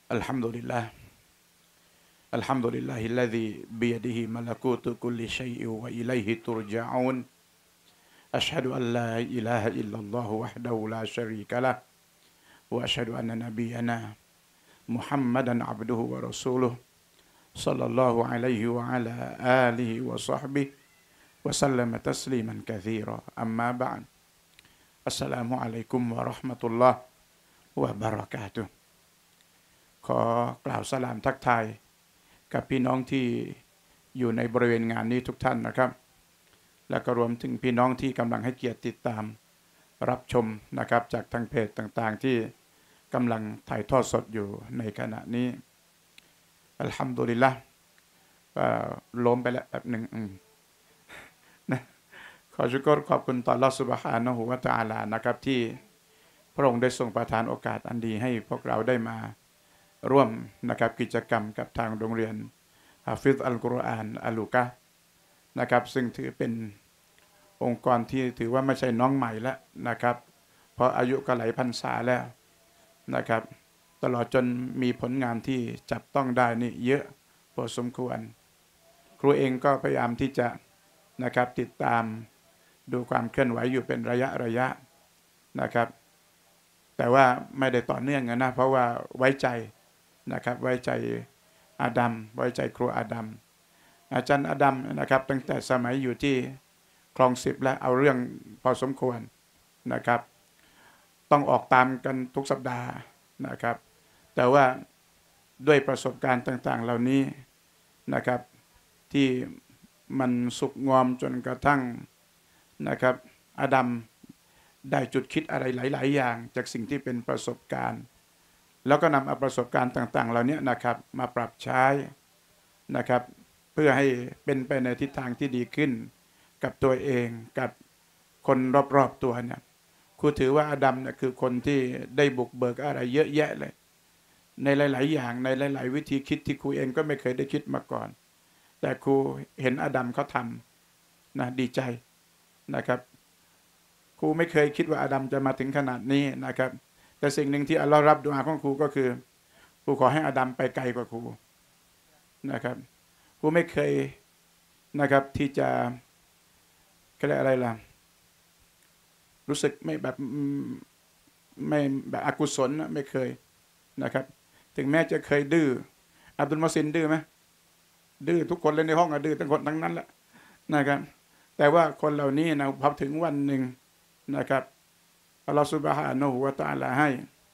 الحمد لله الحمد لله الذي بيده ملكوت كل شيء وإليه ترجعون أشهد أن لا إله إلا الله وحده لا شريك له وأشهد أن نبينا محمدا عبده ورسوله صلى الله عليه وعلى آله وصحبه وسلم تسليما كثيرا أما بعد السلام عليكم ورحمة الله وبركاته ขอกล่าวสลามทักทายกับพี่น้องที่อยู่ในบริเวณงานนี้ทุกท่านนะครับและก็รวมถึงพี่น้องที่กำลังให้เกียรติติดตามรับชมนะครับจากทางเพจต่างๆที่กำลังถ่ายทอดสดอยู่ในขณะนี้อัลฮัมดุลิลละห์ล้มไปแล้วแบบหนึ่งนะขอชุกรขอบคุณต่ออัลเลาะห์ซุบฮานะฮูวะตะอาลานะครับที่พระองค์ได้ทรงประทานโอกาสอันดีให้พวกเราได้มาร่วมนะครับกิจกรรมกับทางโรงเรียนฮาฟิซอัลกุรอานอัลลูกะนะครับซึ่งถือเป็นองค์กรที่ถือว่าไม่ใช่น้องใหม่แล้วนะครับเพราะอายุก็หลายพรรษาแล้วนะครับตลอดจนมีผลงานที่จับต้องได้นี่เยอะพอสมควรครูเองก็พยายามที่จะนะครับติดตามดูความเคลื่อนไหวอยู่เป็นระยะนะครับแต่ว่าไม่ได้ต่อเนื่องนะเพราะว่าไว้ใจนะครับไว้ใจอาดัมไว้ใจครูอาดัมอาจารย์อาดัมนะครับตั้งแต่สมัยอยู่ที่คลอง10แล้วเอาเรื่องพอสมควรนะครับต้องออกตามกันทุกสัปดาห์นะครับแต่ว่าด้วยประสบการณ์ต่างๆเหล่านี้นะครับที่มันสุกงอมจนกระทั่งนะครับอาดัมได้จุดคิดอะไรหลายๆอย่างจากสิ่งที่เป็นประสบการณ์แล้วก็นำเอาประสบการณ์ต่างๆเหล่านี้นะครับมาปรับใช้นะครับเพื่อให้เป็นไปในทิศทางที่ดีขึ้นกับตัวเองกับคนรอบๆตัวเนี่ยครูถือว่าอาดัมเนี่ยคือคนที่ได้บุกเบิกอะไรเยอะแยะเลยในหลายๆอย่างในหลายๆวิธีคิดที่ครูเองก็ไม่เคยได้คิดมาก่อนแต่ครูเห็นอาดัมเขาทำนะดีใจนะครับครูไม่เคยคิดว่าอาดัมจะมาถึงขนาดนี้นะครับแต่สิ่งหนึ่งที่อัลลอฮ์รับดุอาของครูก็คือครูขอให้อาดัมไปไกลกว่าครูนะครับครูไม่เคยนะครับที่จะเรียกอะไรล่ะรู้สึกไม่แบบอกุศลไม่เคยนะครับถึงแม้จะเคยดื้ออับดุลมอซินดื้อไหมดื้อทุกคนเลยในห้องดื้อทั้งคนทั้งนั้นแหละนะครับแต่ว่าคนเหล่านี้นะพอถึงวันหนึ่งนะครับอัลลอฮฺซุบฮานะฮูวะตะอาลาให้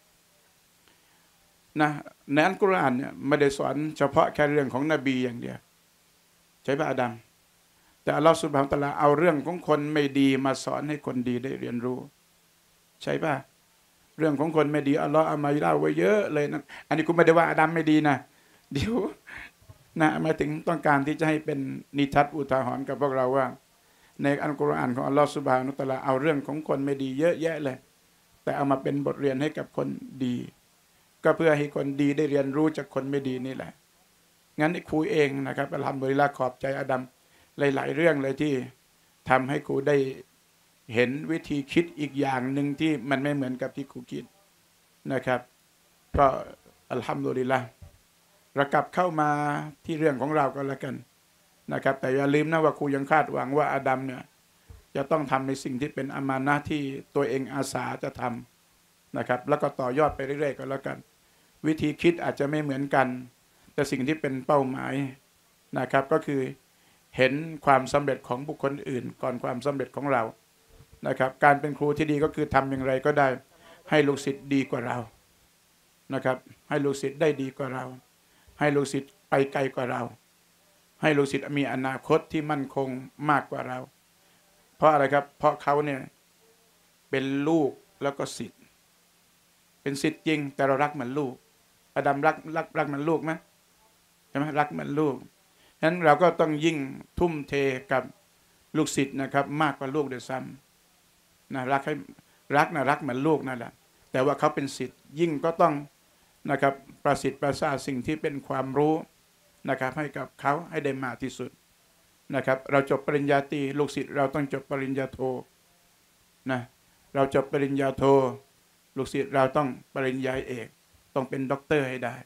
นะในอัลกุรอานเนี่ยไม่ได้สอนเฉพาะแค่เรื่องของนบีอย่างเดียวใช่ป่ะอาดัมแต่อัลลอฮฺซุบฮานะฮูวะตะอาลาเอาเรื่องของคนไม่ดีมาสอนให้คนดีได้เรียนรู้ใช่ป่ะเรื่องของคนไม่ดีอัลลอฮฺเอามาเล่าไว้เยอะเลยนะอันนี้กูไม่ได้ว่าอาดัมไม่ดีนะเดี๋ยวนะหมายถึงต้องการที่จะให้เป็นนิทัศน์อุทาหรณ์กับพวกเราว่าในอัลกุรอานของอัลลอฮฺซุบฮานะฮูวะตะอาลาเอาเรื่องของคนไม่ดีเยอะแยะเลยแต่เอามาเป็นบทเรียนให้กับคนดีก็เพื่อให้คนดีได้เรียนรู้จากคนไม่ดีนี่แหละงั้นครูเองนะครับอัลฮัมดุลิลละห์ขอบใจอาดัมหลายๆเรื่องเลยที่ทำให้ครูได้เห็นวิธีคิดอีกอย่างหนึ่งที่มันไม่เหมือนกับที่ครูคิดนะครับก็อัลฮัมดุลิลละห์เรากลับเข้ามาที่เรื่องของเราก็แล้วกันนะครับแต่อย่าลืมนะว่าครูยังคาดหวังว่าอาดัมเนี่ยจะต้องทำในสิ่งที่เป็นอามานะห์ที่ตัวเองอาสาจะทำนะครับแล้วก็ต่อยอดไปเรื่อยๆก็แล้วกันวิธีคิดอาจจะไม่เหมือนกันแต่สิ่งที่เป็นเป้าหมายนะครับก็คือเห็นความสำเร็จของบุคคลอื่นก่อนความสำเร็จของเรานะครับการเป็นครูที่ดีก็คือทำอย่างไรก็ได้ให้ลูกศิษย์ดีกว่าเรานะครับให้ลูกศิษย์ได้ดีกว่าเราให้ลูกศิษย์ไปไกลกว่าเราให้ลูกศิษย์มีอนาคตที่มั่นคงมากกว่าเราเพราะอะไรครับเพราะเขาเนี่ยเป็นลูกแล้วก็ศิษย์เป็นศิษย์จริงแต่เรารักเหมือนลูกอาดัมรักเหมือนลูกไหมใช่ไหมรักเหมือนลูกฉะนั้นเราก็ต้องยิ่งทุ่มเทกับลูกศิษย์นะครับมากกว่าลูกด้วยซ้ำนะรักเหมือนลูกนั่นแหละแต่ว่าเขาเป็นศิษย์ยิ่งก็ต้องนะครับประสิทธิ์ประสาสิ่งที่เป็นความรู้นะครับให้กับเขาให้ได้มากที่สุดนะครับเราจบปริญญาตรีลูกศิษย์เราต้องจบปริญญาโทนะเราจบปริญญาโทลูกศิษย์เราต้องปริญญาเอกต้องเป็นด็อกเตอร์ให้ได้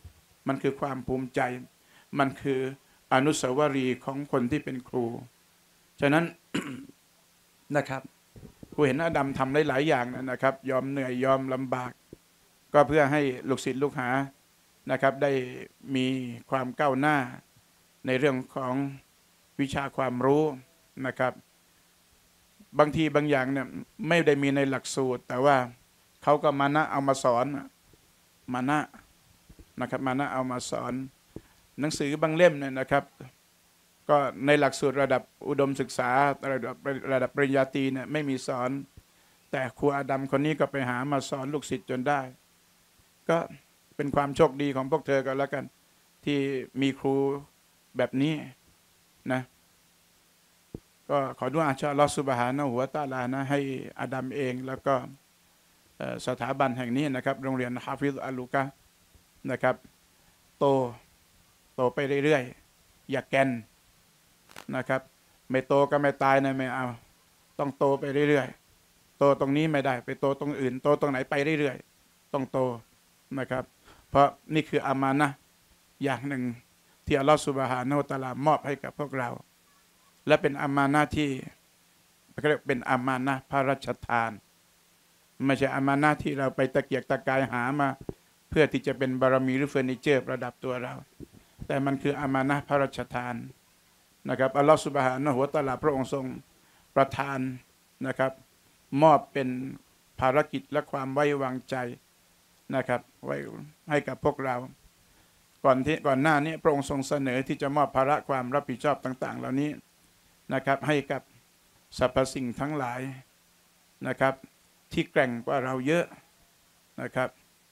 มันคือความภูมิใจ มันคืออนุสาวรีย์ของคนที่เป็นครูฉะนั้น นะครับครูเห็นอาดัมทำได้หลายอย่างนะครับยอมเหนื่อยยอมลำบากก็เพื่อให้ลูกศิษย์ลูกหานะครับได้มีความก้าวหน้าในเรื่องของวิชาความรู้นะครับบางทีบางอย่างเนี่ยไม่ได้มีในหลักสูตรแต่ว่าเขาก็มานะเอามาสอนมานะนะครับมานะเอามาสอนหนังสือบางเล่มเนี่ยนะครับก็ในหลักสูตรระดับอุดมศึกษาระดับปริญญาตรีเนี่ยไม่มีสอนแต่ครูอาดัมคนนี้ก็ไปหามาสอนลูกศิษย์จนได้ก็เป็นความโชคดีของพวกเธอกันแล้วกันที่มีครูแบบนี้นะก็ขอดุอาอัลลอฮฺซุบฮานะฮูวะตะอาลานะให้อาดัมเองแล้วก็สถาบันแห่งนี้นะครับโรงเรียนฮาฟิซอัลลูกะนะครับโตไปเรื่อยๆอย่าแกนนะครับไม่โตก็ไม่ตายนะไม่เอาต้องโตไปเรื่อยๆโตตรงนี้ไม่ได้ไปโตตรงอื่นโตตรงไหนไปเรื่อยๆต้องโตนะครับเพราะนี่คืออามานะห์อย่างหนึ่งที่อัลลอฮฺซุบฮานะฮูวะตะอาลามอบให้กับพวกเราและเป็นอามานะห์ที่เรียกเป็นอามานะห์พระราชทานไม่ใช่อามานะห์ที่เราไปตะเกียกตะกายหามาเพื่อที่จะเป็นบารมีหรือเฟอร์นิเจอร์ประดับตัวเราแต่มันคืออามานะห์พระราชทานนะครับอัลลอฮฺซุบฮานะฮูวะตะอาลาพระองค์ทรงประทานนะครับมอบเป็นภารกิจและความไว้วางใจนะครับไว้ให้กับพวกเราก่อนหน้านี้พระองค์ทรงเสนอที่จะมอบภาระความรับผิดชอบต่างๆเหล่านี้นะครับให้กับสรรพสิ่งทั้งหลายนะครับที่แกร่งกว่าเราเยอะนะครับ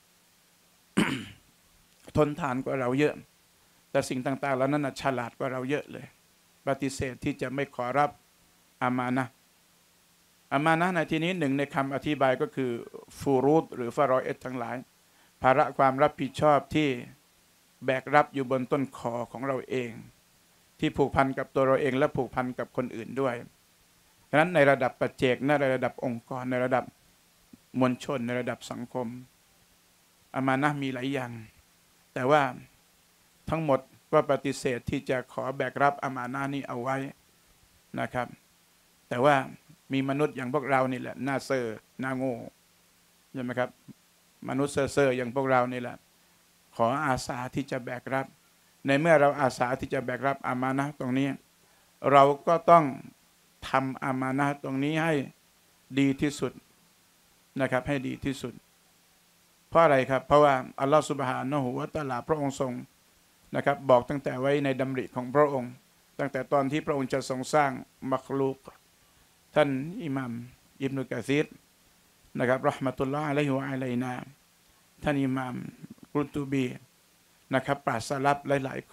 ทนทานกว่าเราเยอะแต่สิ่งต่างๆเหล่านั้นฉลาดกว่าเราเยอะเลยปฏิเสธที่จะไม่ขอรับอามานะห์ในที่นี้หนึ่งในคำอธิบายก็คือฟูรูดหรือฟารอเอตทั้งหลายภาระความรับผิดชอบที่แบกรับอยู่บนต้นคอของเราเองที่ผูกพันกับตัวเราเองและผูกพันกับคนอื่นด้วยฉะนั้นในระดับปัจเจกในระดับองค์กรในระดับมวลชนในระดับสังคมอามานะห์มีหลายอย่างแต่ว่าทั้งหมดก็ปฏิเสธที่จะขอแบกรับอามานะห์นี้เอาไว้นะครับแต่ว่ามีมนุษย์อย่างพวกเรานี่แหละหน้าเซ่อหน้าโง่ใช่ไหมครับมนุษย์เซ่ออย่างพวกเรานี่แหละขออาสาที่จะแบกรับในเมื่อเราอาสาที่จะแบกรับอามานะห์ตรงนี้เราก็ต้องทำอามานะห์ตรงนี้ให้ดีที่สุดนะครับให้ดีที่สุดเพราะอะไรครับเพราะว่าอัลลอฮฺซุบฮานะฮูวะตะอาลาพระองค์ทรงนะครับบอกตั้งแต่ไว้ในดำริของพระองค์ตั้งแต่ตอนที่พระองค์จะทรงสร้างมักลุกท่านอิหม่ามอิบนุกะซีรนะครับเราะห์มะตุลลอฮ์อะลัยฮิวะอะลัยนาท่านอิหม่ามกุรตุบีนะครับปราชญ์สลับหลายๆคน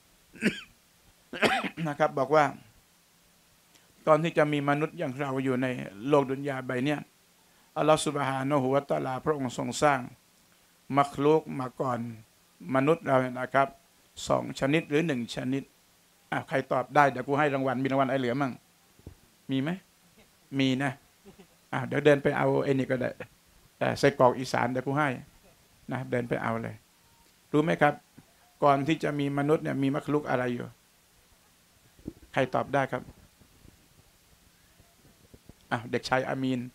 นะครับบอกว่าตอนที่จะมีมนุษย์อย่างเราอยู่ในโลกดุนยาใบนี้อัลลอฮฺซุบฮานะฮูวะตะอาลาพระองค์ทรงสร้างมักลุกมาก่อนมนุษย์เรานะครับ2 ชนิดหรือ1 ชนิดใครตอบได้เดี๋ยวกูให้รางวัลมีรางวัลอะไรเหลือมั่งมีไหมมีนะเดี๋ยวเดินไปเอาไอ้นี่ก็ได้ไส้กรอกอีสานเดี๋ยวกูให้นะเดินไปเอาเลยรู้ไหมครับก่อนที่จะมีมนุษย์เนี่ยมีมักลุกอะไรอยู่ใครตอบได้ครับเด็กชายอามีน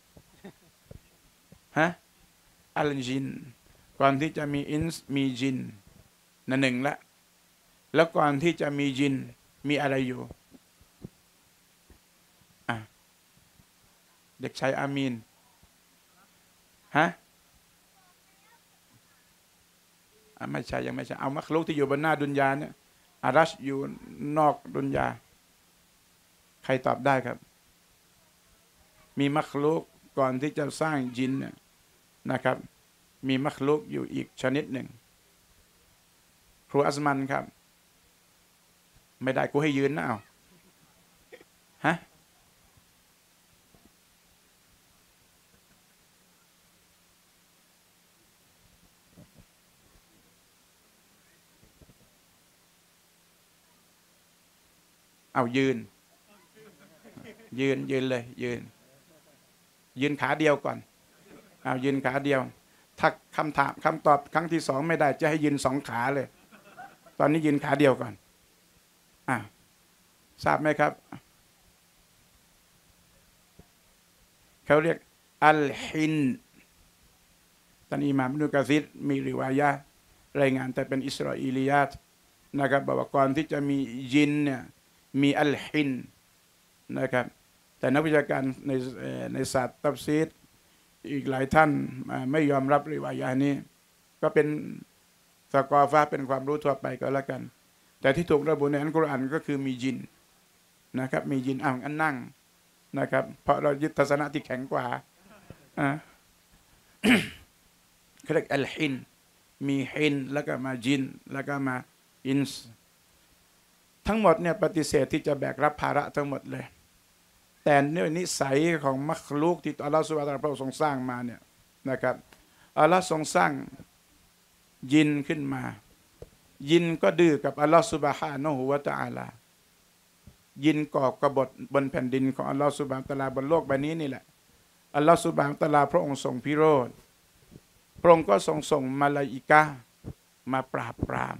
อัลจินก่อนที่จะมีอินส์มีจินนั่นหนึ่งละแล้วก่อนที่จะมีจินมีอะไรอยู่เด็กชายอามีนไม่ใช่ยังไม่ใช่เอามักลุกที่อยู่บนหน้าดุนยาเนี่ยอารัชอยู่นอกดุนยาใครตอบได้ครับมีมักลุกก่อนที่จะสร้างจินนะครับมีมักลุกอยู่อีกชนิดหนึ่งครูอัสมันครับไม่ได้กูให้ยืนนะเอายืนเลยยืนขาเดียวก่อนยืนขาเดียวถ้าคำตอบครั้งที่2ไม่ได้จะให้ยืน2 ขาเลยตอนนี้ยืนขาเดียวก่อนทราบไหมครับเขาเรียกอัลฮินท่านอิหม่ามอิบนุกะซีรมีริวายะห์รายงานแต่เป็นอิสราเอลียาตนะครับบอกว่าก่อนที่จะมียินเนี่ยมีอัลฮินนะครับแต่นักวิชาการในศาสตร์ตัฟซีรอีกหลายท่านไม่ยอมรับริวายะห์นี้ก็เป็นสกอฟะเป็นความรู้ทั่วไปก็แล้วกันแต่ที่ถูกระบุในอัลกุรอานก็คือมียินนะครับมียินอันนั่งนะครับเพราะเรายึดทัศนะที่แข็งกว่าเขาเรียกอัลฮินมีฮินแล้วก็มาจินแล้วก็มาอินส์ทั้งหมดเนี่ยปฏิเสธที่จะแบกรับภาระทั้งหมดเลยแต่เนื่องนิสัยของมัคลุกที่อัลลอฮฺซุบฮานะฮูวะตะอาลาพระองค์ทรงสร้างมาเนี่ยนะครับอัลลอฮฺทรงสร้างยินขึ้นมายินก็ดื้อกับอัลลอฮฺซุบฮานะฮูวะตะอาลายินก่อกบฏบนแผ่นดินของอัลลอฮฺซุบฮานะฮูวะตะอาลาบนโลกใบนี้นี่แหละอัลลอฮฺซุบฮานะฮูวะตะอาลาพระองค์ทรงพิโรธพระองค์ก็ทรงส่งมาลาอิกะห์มาปราบปราม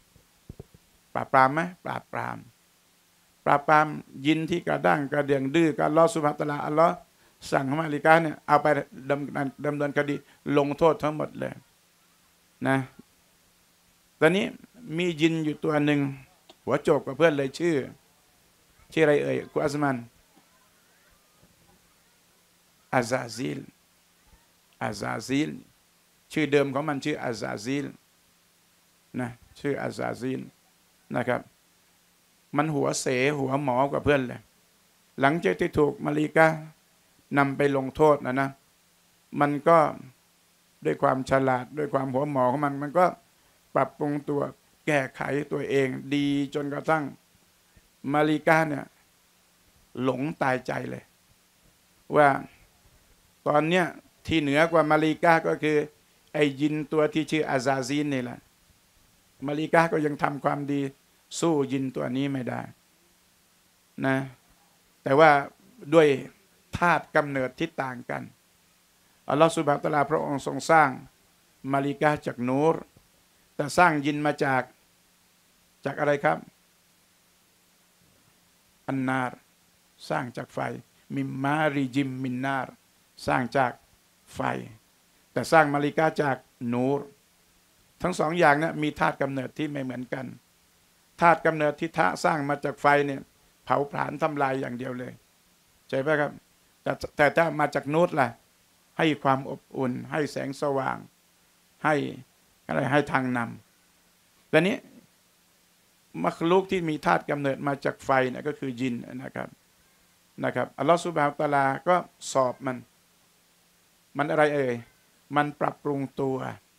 ไหมปราบปรามยินที่กระด้างกระเดียงดื้อกับอัลลอฮฺซุบฮานะฮูวะตะอาลาอัลลอฮฺสั่งให้มาลาอิกะห์เนี่ยเอาไปดำเนินคดีลงโทษทั้งหมดเลยนะตอนนี้มียินอยู่ตัวหนึ่งหัวโจกกับเพื่อนเลยชื่ออะไรเอ่ยคุณอัสมันอาซาซิลชื่อเดิมของมันชื่ออาซาซิลนะชื่ออาซาซิลนะครับมันหัวเสหัวหมอกับเพื่อนเลยหลังจากที่ถูกมาลีกะห์นำไปลงโทษนะมันก็ด้วยความฉลาดด้วยความหัวหมอของมันก็ปรับปรุงตัวแก้ไขตัวเองดีจนกระทั่งมาลีกะห์เนี่ยหลงตายใจเลยว่าตอนเนี้ยที่เหนือกว่ามาลีกะห์ก็คือไอ้ยินตัวที่ชื่ออาซาซิลนี่แหละมาลีกะห์ก็ยังทำความดีสู้ยินตัวนี้ไม่ได้นะแต่ว่าด้วยธาตุกำเนิดที่ต่างกันอัลลอฮฺซุบฮานะฮูวะตะอาลาพระองค์ทรงสร้างมาลีกะห์จากนูรแต่สร้างยินมาจากอะไรครับอันนารสร้างจากไฟมิมมาริจิมมินนารสร้างจากไฟแต่สร้างมาลิกาจากนูรทั้งสองอย่างนี้มีธาตุกำเนิดที่ไม่เหมือนกันธาตุกำเนิดที่สร้างมาจากไฟเนี่ยเผาผลาญทำลายอย่างเดียวเลยใช่ไหมครับแต่ถ้ามาจากนูรล่ะให้ความอบอุ่นให้แสงสว่างให้อะไรให้ทางนำแต่นี้มัคลุกที่มีธาตุกำเนิดมาจากไฟเนี่ยก็คือยินนะครับอัลลอฮฺซุบฮานะฮูวะตะอาลาก็สอบมันอะไรเอ่ยมันปรับปรุงตัว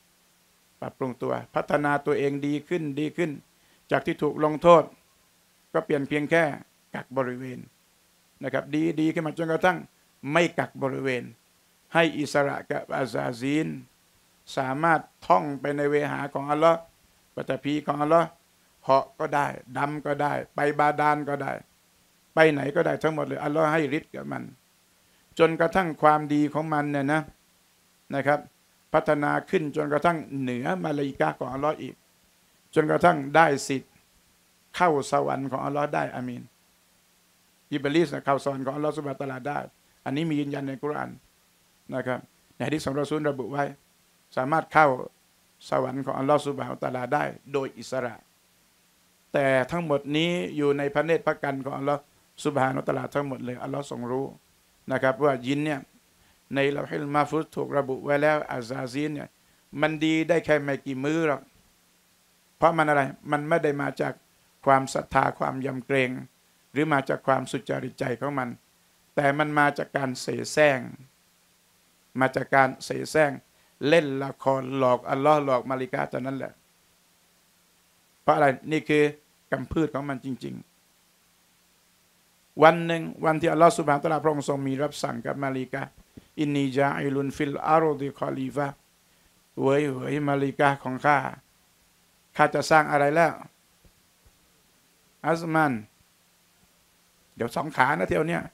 พัฒนาตัวเองดีขึ้นจากที่ถูกลงโทษก็เปลี่ยนเพียงแค่กักบริเวณนะครับดีขึ้นมาจนกระทั่งไม่กักบริเวณให้อิสระกับอาซาซิลสามารถท่องไปในเวหาของอัลลอฮ์ปฐพีของอัลลอฮ์เหาะก็ได้ดำก็ได้ไปบาดาลก็ได้ไปไหนก็ได้ทั้งหมดเลยอัลลอฮ์ให้ฤทธิ์กับมันจนกระทั่งความดีของมันเนี่ยนะครับพัฒนาขึ้นจนกระทั่งเหนือมาลาอิกะห์ของอัลลอฮ์อีกจนกระทั่งได้สิทธิ์เข้าสวรรค์ของอัลลอฮ์ได้อามีนอิบลิสเข้าสวรรค์ของอัลลอฮ์ซุบฮานะฮูวะตะอาลาได้อันนี้มียืนยันในกุรอานนะครับในหะดีษของรอซูลระบุไว้สามารถเข้าสวรรค์ของอัลลอฮ์ซุบฮานะฮูวะตะอาลาได้โดยอิสระแต่ทั้งหมดนี้อยู่ในพระเนตรพระกันของอัลลอฮ์ซุบฮานะฮูวะตะอาลาทั้งหมดเลยอัลลอฮ์ทรงรู้นะครับว่ายินเนี่ยในลอฮิลมาฟุซถูกระบุไว้แล้วอาซาซิลเนี่ยมันดีได้แค่ไม่กี่มื้อหรอกเพราะมันอะไรมันไม่ได้มาจากความศรัทธาความยำเกรงหรือมาจากความสุจริตใจของมันแต่มันมาจากการเสแสร้งเล่นละครหลอกอัลลอฮ์หลอกมาลิกาเท่านั้นแหละเพราะอะไรนี่คือกำพืชของมันจริงๆวันหนึ่งวันที่อัลลอฮ์ซุบฮานะฮูวะตะอาลาพระองค์ทรงมีรับสั่งกับมาลิกาอินนีจาอิลุนฟิลอารุดิคอลีฟะเว้ยมาลิกาของข้าจะสร้างอะไรแล้วอัสมันเดี๋ยว2 ขานะเที่ยวเนี้ย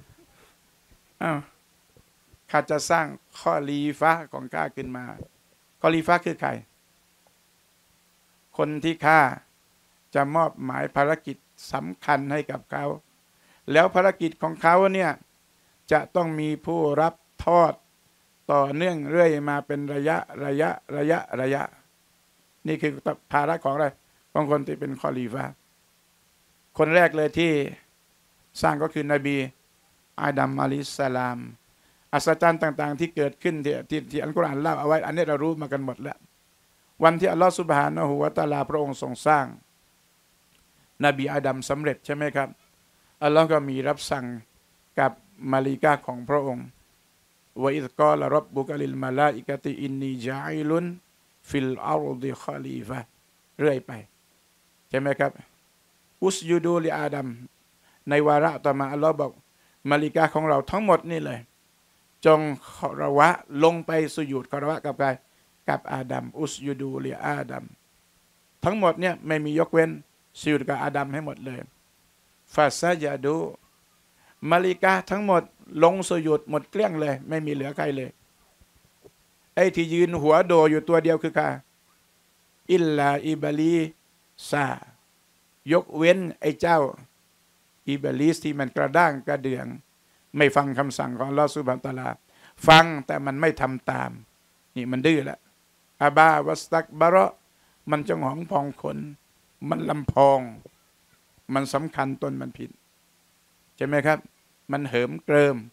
ข้าจะสร้างคอลีฟะของข้าขึ้นมาคอลีฟะคือใครคนที่ฆ่าจะมอบหมายภารกิจสำคัญให้กับเขาแล้วภารกิจของเขาเนี่ยจะต้องมีผู้รับทอดต่อเนื่องเรื่อยมาเป็นระยะนี่คือภาระของอะไรของคนที่เป็นคอลีฟะห์คนแรกเลยที่สร้างก็คือนบีอาดัมอะลัยฮิสสลามอัศจรรย์ต่างๆที่เกิดขึ้นที่อัลกุรอานเล่าเอาไว้อันนี้เรารู้มากันหมดแล้ววันที่อัลลอฮฺซุบฮานะฮูวะตะอาลาพระองค์ทรงสร้างนบีอาดัมสำเร็จใช่ไหมครับอัลลอฮ์ก็มีรับสั่งกับมาลิกาของพระองค์ว่าอิซกอลรับบุกลิลมาลาอิกะติอินนีจาอิลุนฟิลอาร์ฎิคอลีฟะเรื่อยไปใช่ไหมครับอุสยูดูลิอาดัมในวาระต่อมาอัลลอฮ์บอกมาลิกาของเราทั้งหมดนี่เลยจงคารวะลงไปสุญูดคารวะกับใครกับอาดัมอุสยูดูลิอาดัมทั้งหมดเนี่ยไม่มียกเว้นสุญูดกับอาดัมให้หมดเลยฟาซาญาดูมาลิกาทั้งหมดลงสุญูดหมดเกลี้ยงเลยไม่มีเหลือใครเลยไอ้ที่ยืนหัวโดอยู่ตัวเดียวคือใครอิลลาอิบลีซายกเว้นไอ้เจ้าอิบลิสที่มันกระด้างกระเดื่องไม่ฟังคำสั่งของอัลเลาะห์ซุบฮานะฮูวะตะอาลาฟังแต่มันไม่ทำตามนี่มันดื้อละอาบาวัสตักบะเราะมันจงหองพองขนมันลำพองมันสำคัญตนมันผิดใช่ไหมครับมันเหิมเกริม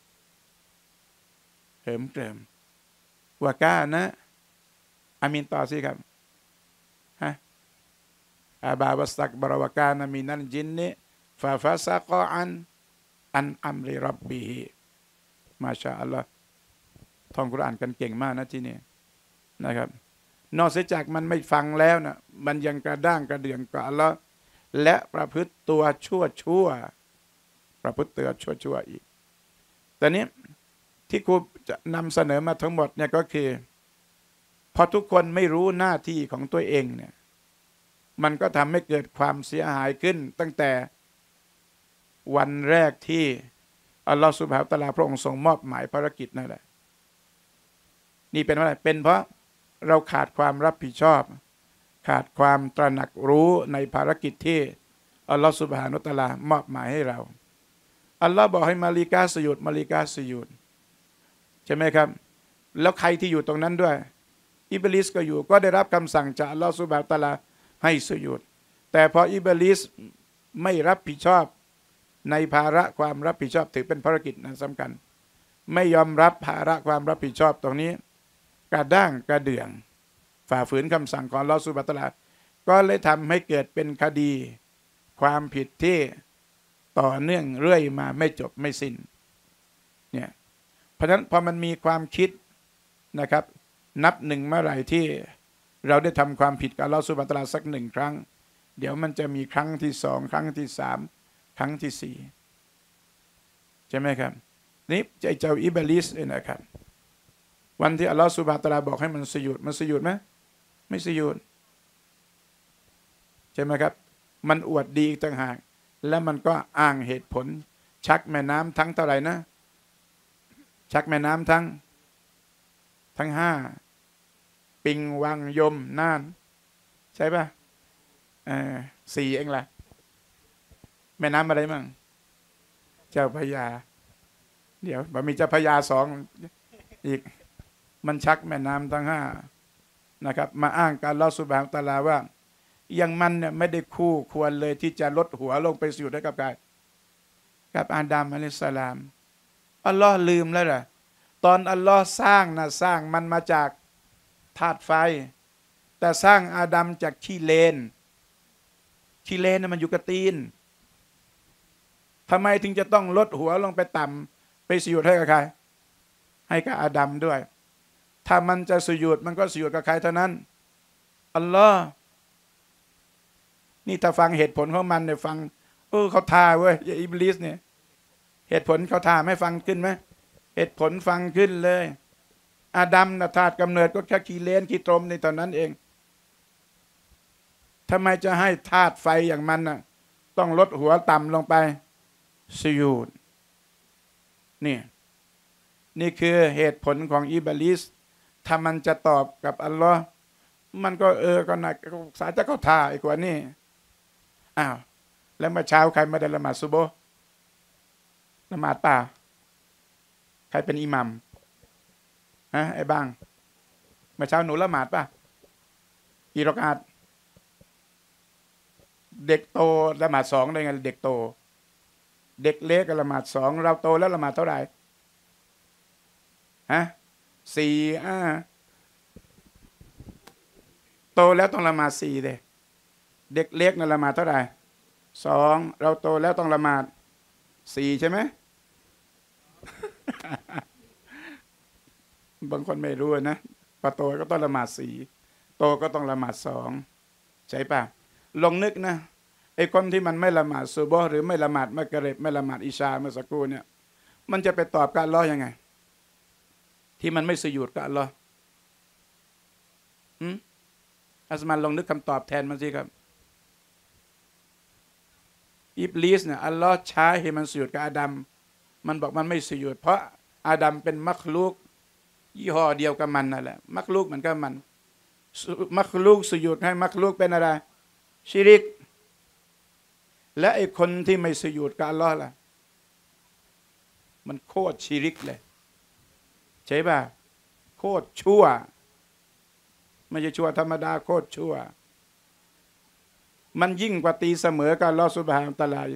ว่าก้านะอามินต่อสิครับฮะอาบาวัสตักบะเราะวะกานะมินัลจินนิฟาฟาซะกออันอัมริร็อบบิฮิมาชาอัลลอฮ์ท่องกุรอานกันเก่งมากนะที่นี่นะครับนอกจากมันไม่ฟังแล้วนะมันยังกระด้างกระเดื่องกับอัลลอฮ์และประพฤติตัวชั่วประพฤติตัวชั่วอีกแต่นี้ที่ครูจะนำเสนอมาทั้งหมดเนี่ยก็คือพอทุกคนไม่รู้หน้าที่ของตัวเองเนี่ยมันก็ทำให้เกิดความเสียหายขึ้นตั้งแต่วันแรกที่อัลลอฮฺซุบฮานะฮูวะตะอาลาพระองค์ทรงมอบหมายภารกิจนั่นแหละนี่เป็นอะไรเป็นเพราะเราขาดความรับผิดชอบขาดความตระหนักรู้ในภารกิจที่อัลลอฮฺซุบฮานะฮูวะตะอาลามอบหมายให้เราอัลลอฮ์บอกให้มาลิกาสุญูดมาลิกาสุญูดใช่ไหมครับแล้วใครที่อยู่ตรงนั้นด้วยอิบลิสก็อยู่ก็ได้รับคำสั่งจากอัลลอฮฺซุบฮานะฮูวะตะอาลาให้สุญูดแต่พออิบลิสไม่รับผิดชอบในภาระความรับผิดชอบถือเป็นภารกิจนั้นสำคัญไม่ยอมรับภาระความรับผิดชอบตรงนี้กระด้างกระเดื่องฝ่าฝืนคำสั่งของอัลเลาะห์ซุบฮานะฮูวะตะอาลาก็เลยทำให้เกิดเป็นคดีความผิดที่ต่อเนื่องเรื่อยมาไม่จบไม่สิ้นเนี่ยเพราะฉะนั้นพอมันมีความคิดนะครับนับหนึ่งเมื่อไหร่ที่เราได้ทำความผิดกับอัลเลาะห์ซุบฮานะฮูวะตะอาลาสักหนึ่งครั้งเดี๋ยวมันจะมีครั้งที่สองครั้งที่สามครั้งที่สี่ใช่ไหมครับนี่เจ้าอิบลิสเนี่ยนะครับวันที่อัลลอฮฺซุบฮานะฮูวะตะอาลาบอกให้มันสุญูดมันสุญูดไหมไม่สุญูดใช่ไหมครับมันอวดดีอีกต่างหากแล้วมันก็อ้างเหตุผลชักแม่น้ำทั้งเท่าไหร่นะชักแม่น้ำทั้งห้าปิงวังยมน่านใช่ป่ะสี่เองล่ะแม่น้ำอะไรมั่งเจ้าพระยาเดี๋ยวมีเจ้าพระยาสองอีกมันชักแม่น้ำทั้งห้านะครับมาอ้างการอัลเลาะห์ซุบฮานะฮูวะตะอาลาว่าอย่างมันเนี่ยไม่ได้คู่ควรเลยที่จะลดหัวลงไปสุญูดให้กับใครกับอาดัมอะลัยฮิสสลามอัลลอฮ์ลืมแล้วเหรอตอนอัลลอฮ์สร้างนะสร้างมันมาจากธาตุไฟแต่สร้างอาดัมจากขี้เลนน่ะมันอยู่กับตีนทำไมถึงจะต้องลดหัวลงไปต่ำไปสุญูดให้กับใครให้กับอาดัมด้วยถ้ามันจะสุญูดมันก็สุญูดกับใครเท่านั้นอัลลอฮ์นี่ถ้าฟังเหตุผลของมันเนี่ยฟังเขาท่าเว้ยอิบลิสเนี่ยเหตุผลเขาท่าไม่ฟังขึ้นไหมเหตุผลฟังขึ้นเลยอาดัมนะธาตุกำเนิดก็แค่ขี้เลนขี้ตรมในตอนนั้นเองทำไมจะให้ธาตุไฟอย่างมันน่ะต้องลดหัวต่ำลงไปสุญูดนี่คือเหตุผลของอิบลิสถ้ามันจะตอบกับอัลลอฮ์มันก็ก็น่าสายจะเข้าท่าอีกว่านี่อ้าวแล้วเมื่อเช้าใครไม่ได้ละหมาดซุบฮ์ละหมาดป่าใครเป็นอิหมัมไอ้บ้างเมื่อเช้าหนูละหมาดป่ะกี่รอกาตเด็กโตละหมาด2ได้ไงเด็กโตเด็กเล็กก็ละหมาด2เราโตแล้วละหมาดเท่าไหร่4โตแล้วต้องละหมาด4เด็กเล็กนั่นละหมาดเท่าไหร่2เราโตแล้วต้องละหมาด4ใช่ไหม บางคนไม่รู้นะพอโตก็ต้องละหมาด4โตก็ต้องละหมาด2ใช่ป่ะลองนึกนะไอ้คนที่มันไม่ละหมาดซุบฮ์หรือไม่ละหมาดมักริบไม่ละหมาดอิชาเมื่อสักครู่เนี่ยมันจะไปตอบกับอัลเลาะห์ยังไงที่มันไม่สุญูดกับอัลเลาะห์อัสมันลองนึกคำตอบแทนมันสิครับอิบลิสเนี่ยอัลเลาะห์ใช้ให้มันสุญูดกับอาดัมมันบอกมันไม่สุญูดเพราะอาดัมเป็นมักลุกยี่ห้อเดียวกับมันนั่นแหละมักลุกเหมือนกับมันมักลุกสุญูดให้มักลุกเป็นอะไรชิริกและไอ้คนที่ไม่สุญูดกับอัลเลาะห์ล่ะมันโคตรชิริกเลยใช่ป่ะโคตรชั่วไม่ใช่ชั่วธรรมดาโคตรชั่วมันยิ่งกว่าตีเสมอกับอัลเลาะห์ซุบฮานะฮูวะตะอาลา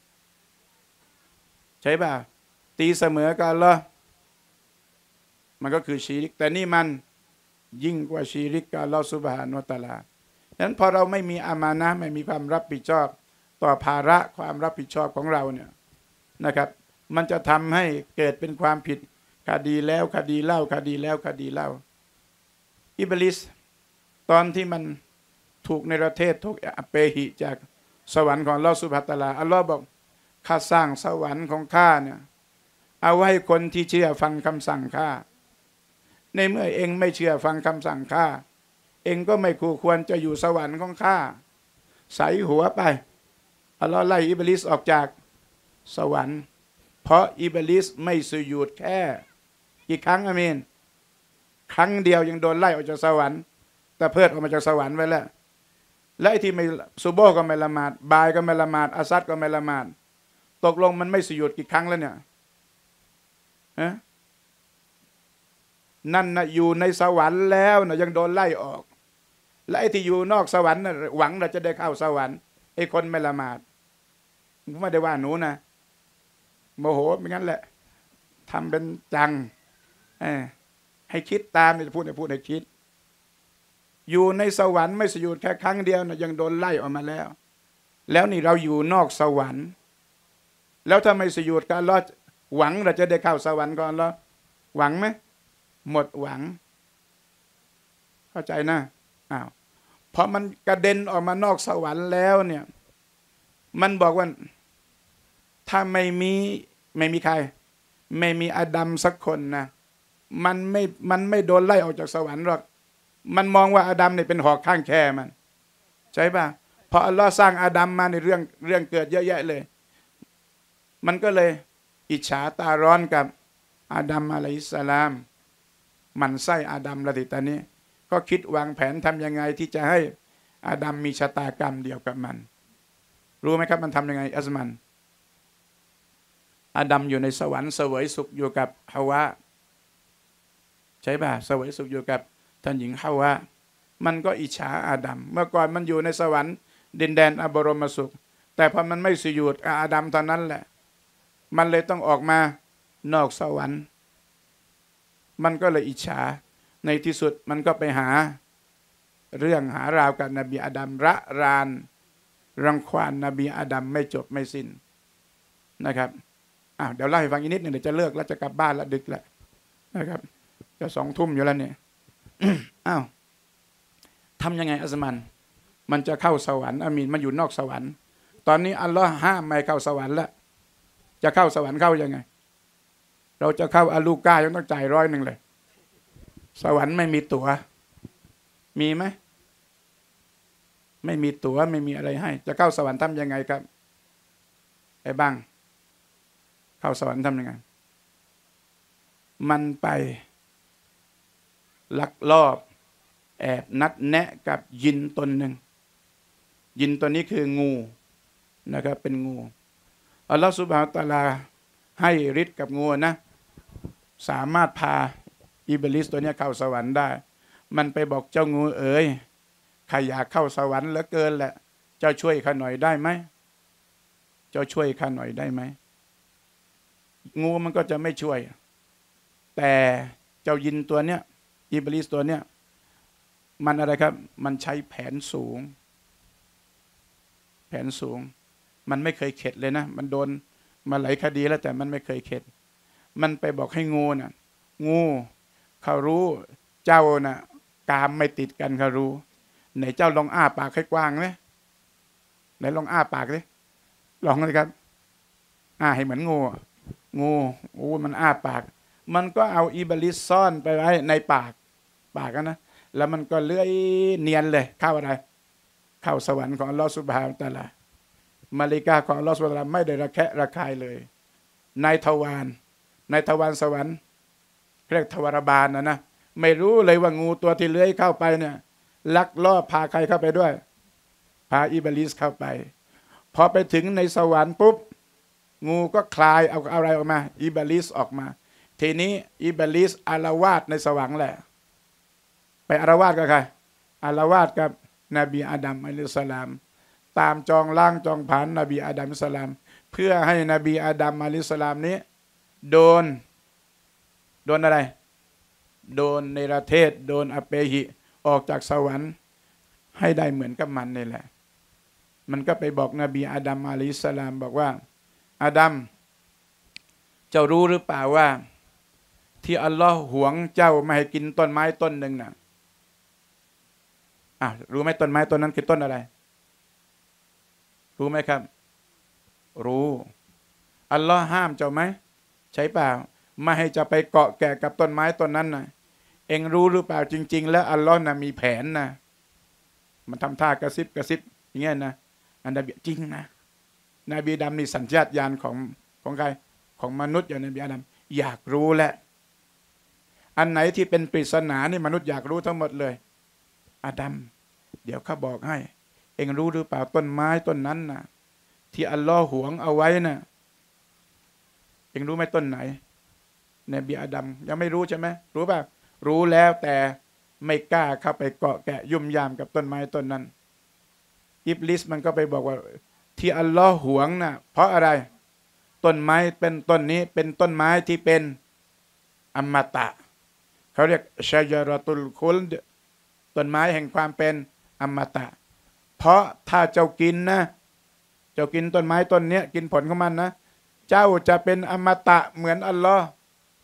ใช่ป่ะตีเสมอกับอัลเลาะห์มันก็คือชีริกแต่นี่มันยิ่งกว่าชีริกกับอัลเลาะห์ซุบฮานะฮูวะตะอาลาฉะนั้นพอเราไม่มีอามานะห์ไม่มีความรับผิดชอบต่อภาระความรับผิดชอบของเราเนี่ยนะครับมันจะทำให้เกิดเป็นความผิดคดีแล้วคดีเล่าคดีแล้วคดีเล่าอิบลิสตอนที่มันถูกในประเทศถูกเปหิจากสวรรค์ของอัลเลาะห์ซุบฮานะฮูวะตะอาลาอัลเลาะห์บอกข้าสร้างสวรรค์ของข้าเนี่ยเอาไว้คนที่เชื่อฟังคำสั่งข้าในเมื่อเองไม่เชื่อฟังคำสั่งข้าเองก็ไม่คู่ควรจะอยู่สวรรค์ของข้าใส่หัวไปอัลเลาะห์ไล่อิบลิสออกจากสวรรค์เพราะอิบลิสไม่สุญูดแค่กี่ครั้งอามีนครั้งเดียวยังโดนไล่ออกจากสวรรค์แต่เพิดออกมาจากสวรรค์ไว้แล้วและไอ้ที่ไม่ซุบฮ์ก็ไม่ละหมาดบายก็ไม่ละหมาดอาซัดก็ไม่ละหมาดตกลงมันไม่สุญูดกี่ครั้งแล้วเนี่ยนั่นนะอยู่ในสวรรค์แล้วนะยังโดนไล่ออกและไอ้ที่อยู่นอกสวรรค์นะหวังเราจะได้เข้าสวรรค์ไอ้คนไม่ละหมาดไม่ได้ว่าหนูนะโมโหไม่งั้นแหละทำเป็นจังให้คิดตามจะพูดให้คิดอยู่ในสวรรค์ไม่สุญูดแค่ครั้งเดียวนะยังโดนไล่ออกมาแล้วแล้วนี่เราอยู่นอกสวรรค์แล้วถ้าไม่สุญูดกันเราหวังเราจะได้เข้าสวรรค์ก่อนเราหวังไหมหมดหวังเข้าใจนะพอมันกระเด็นออกมานอกสวรรค์แล้วเนี่ยมันบอกว่าถ้าไม่มีใครไม่มีอาดัมสักคนนะมันไม่โดนไล่ออกจากสวรรค์หรอกมันมองว่าอาดัมเนี่ยเป็นหอกข้างแคมันใช่ป่ะพออัลลอฮ์สร้างอาดัมมาในเรื่องเกิดเยอะแยะเลยมันก็เลยอิจฉาตาร้อนกับอาดัมอะลัยฮิสสลามมันไส้อาดัมละติตอนนี้ก็คิดวางแผนทำยังไงที่จะให้อาดัมมีชะตากรรมเดียวกับมันรู้ไหมครับมันทำยังไงอัสมันอาดัมอยู่ในสวรรค์เสวยสุขอยู่กับฮาวาใช่ป่ะเสวยสุขอยู่กับท่านหญิงฮาวามันก็อิจฉาอาดัมเมื่อก่อนมันอยู่ในสวรรค์ดินแดนอบรมสุขแต่พอมันไม่สุญูดอาดัมตอนนั้นแหละมันเลยต้องออกมานอกสวรรค์มันก็เลยอิจฉาในที่สุดมันก็ไปหาเรื่องหาราวกับนบีอาดัมระรานรังควานนบีอาดัมไม่จบไม่สิ้นนะครับเดี๋ยวเล่าให้ฟังอีกนิดหนึ่งเดี๋ยวจะเลิกแล้วจะกลับบ้านแล้วดึกแล้วนะครับจะ2 ทุ่มอยู่แล้วเนี่ย ทำยังไงอัสมันจะเข้าสวรรค์อามีนมันอยู่นอกสวรรค์ตอนนี้อัลลอฮ์ห้ามไม่เข้าสวรรค์แล้วจะเข้าสวรรค์เข้ายังไงเราจะเข้าอาลูก้ายังต้องจ่าย100เลยสวรรค์ไม่มีตั๋วมีไหมไม่มีตั๋วไม่มีอะไรให้จะเข้าสวรรค์ทำยังไงครับไอ้บ้างเข้าสวรรค์ทำยังไงมันไปลักลอบแอบนัดแนะกับยินตนหนึ่งยินตัวนี้คืองูนะครับเป็นงูอัลลอฮฺซุบฮานะฮูวะตะอาลาให้ฤทธิ์กับงูนะสามารถพาอิบลิสตัวนี้เข้าสวรรค์ได้มันไปบอกเจ้างูเอ๋ยใครอยากเข้าสวรรค์เหลือเกินแหละเจ้าช่วยข้าหน่อยได้ไหมเจ้าช่วยข้าหน่อยได้ไหมงูมันก็จะไม่ช่วยแต่เจ้ายินตัวเนี้ยอิบลิสตัวเนี้ยมันอะไรครับมันใช้แผนสูงมันไม่เคยเข็ดเลยนะมันโดนมาหลายคดีแล้วแต่มันไม่เคยเข็ดมันไปบอกให้งูน่ะงูเขารู้เจ้าน่ะกามไม่ติดกันเขารู้ไหนเจ้าลองอ้าปากให้กว้างเลยไหนลองอ้าปากสิลองเลยครับอ้าให้เหมือนงูโอ้มันอ้าปากมันก็เอาอิบลิสซ่อนไปไว้ในปากนะแล้วมันก็เลื้อยเนียนเลยเข้าอะไรเข้าสวรรค์ของอัลลอฮฺซุบฮานะฮูวะตะอาลามาลิกาของอัลลอฮฺซุบฮานะฮูวะตะอาลาไม่ได้ระแคะระคายเลยในทวารสวรรค์เรียกทวารบาลนะไม่รู้เลยว่างูตัวที่เลื้อยเข้าไปเนี่ยลักลอบพาใครเข้าไปด้วยพาอิบลิสเข้าไปพอไปถึงในสวรรค์ปุ๊บงูก็คลายเอาอะไรออกมาอิบลิสออกมาทีนี้อิบลิสอาละวาดในสวรรค์แหละไปอาละวาดกับใครอาละวาดกับนบีอาดัมอะลัยฮิสสลามตามจองล้างจองผ่านนบีอาดัมอะลัยฮิสสลามเพื่อให้นบีอาดัมอะลัยฮิสสลามนี้โดนอะไรโดนเนรเทศโดนอเปหิออกจากสวรรค์ให้ได้เหมือนกับมันนี่แหละมันก็ไปบอกนบีอาดัมอะลัยฮิสสลามบอกว่าอาดัมเจ้ารู้หรือเปล่าว่าที่อัลลอฮ์หวงเจ้าไม่ให้กินต้นไม้ต้นหนึ่งน่ะรู้ไหมต้นไม้ต้นนั้นคือต้นอะไรรู้ไหมครับรู้อัลลอฮ์ห้ามเจ้าไหมใช่เปล่าไม่ให้จะไปเกาะแกะกับต้นไม้ต้นนั้นนะเอ็งรู้หรือเปล่าจริงๆแล้วอัลลอฮ์นะมีแผนนะมันทำท่ากระซิบอย่างเงี้ยนะอันนั้นจริงนะนบีอาดัมนี่สัญชาตญาณของใครของมนุษย์อย่างนบีอาดัมอยากรู้แหละอันไหนที่เป็นปริศนานี่มนุษย์อยากรู้ทั้งหมดเลยอาดัมเดี๋ยวข้าบอกให้เอ็งรู้หรือเปล่าต้นไม้ต้นนั้นนะที่อัลลอฮ์หวงเอาไว้นะเอ็งรู้ไหมต้นไหนนบีอาดัมยังไม่รู้ใช่ไหมรู้ป่ะรู้แล้วแต่ไม่กล้าเข้าไปเกาะแกะยุ่มยามกับต้นไม้ต้นนั้นอิบลิสมันก็ไปบอกว่าที่อัลลอฮ์หวงนะเพราะอะไรต้นไม้เป็นต้นนี้เป็นต้นไม้ที่เป็นอมตะเขาเรียกชะญะเราะตุลคุลด์ต้นไม้แห่งความเป็นอมตะเพราะถ้าเจ้ากินนะเจ้ากินต้นไม้ต้นนี้กินผลของมันนะเจ้าจะเป็นอมตะเหมือนอัลลอฮ์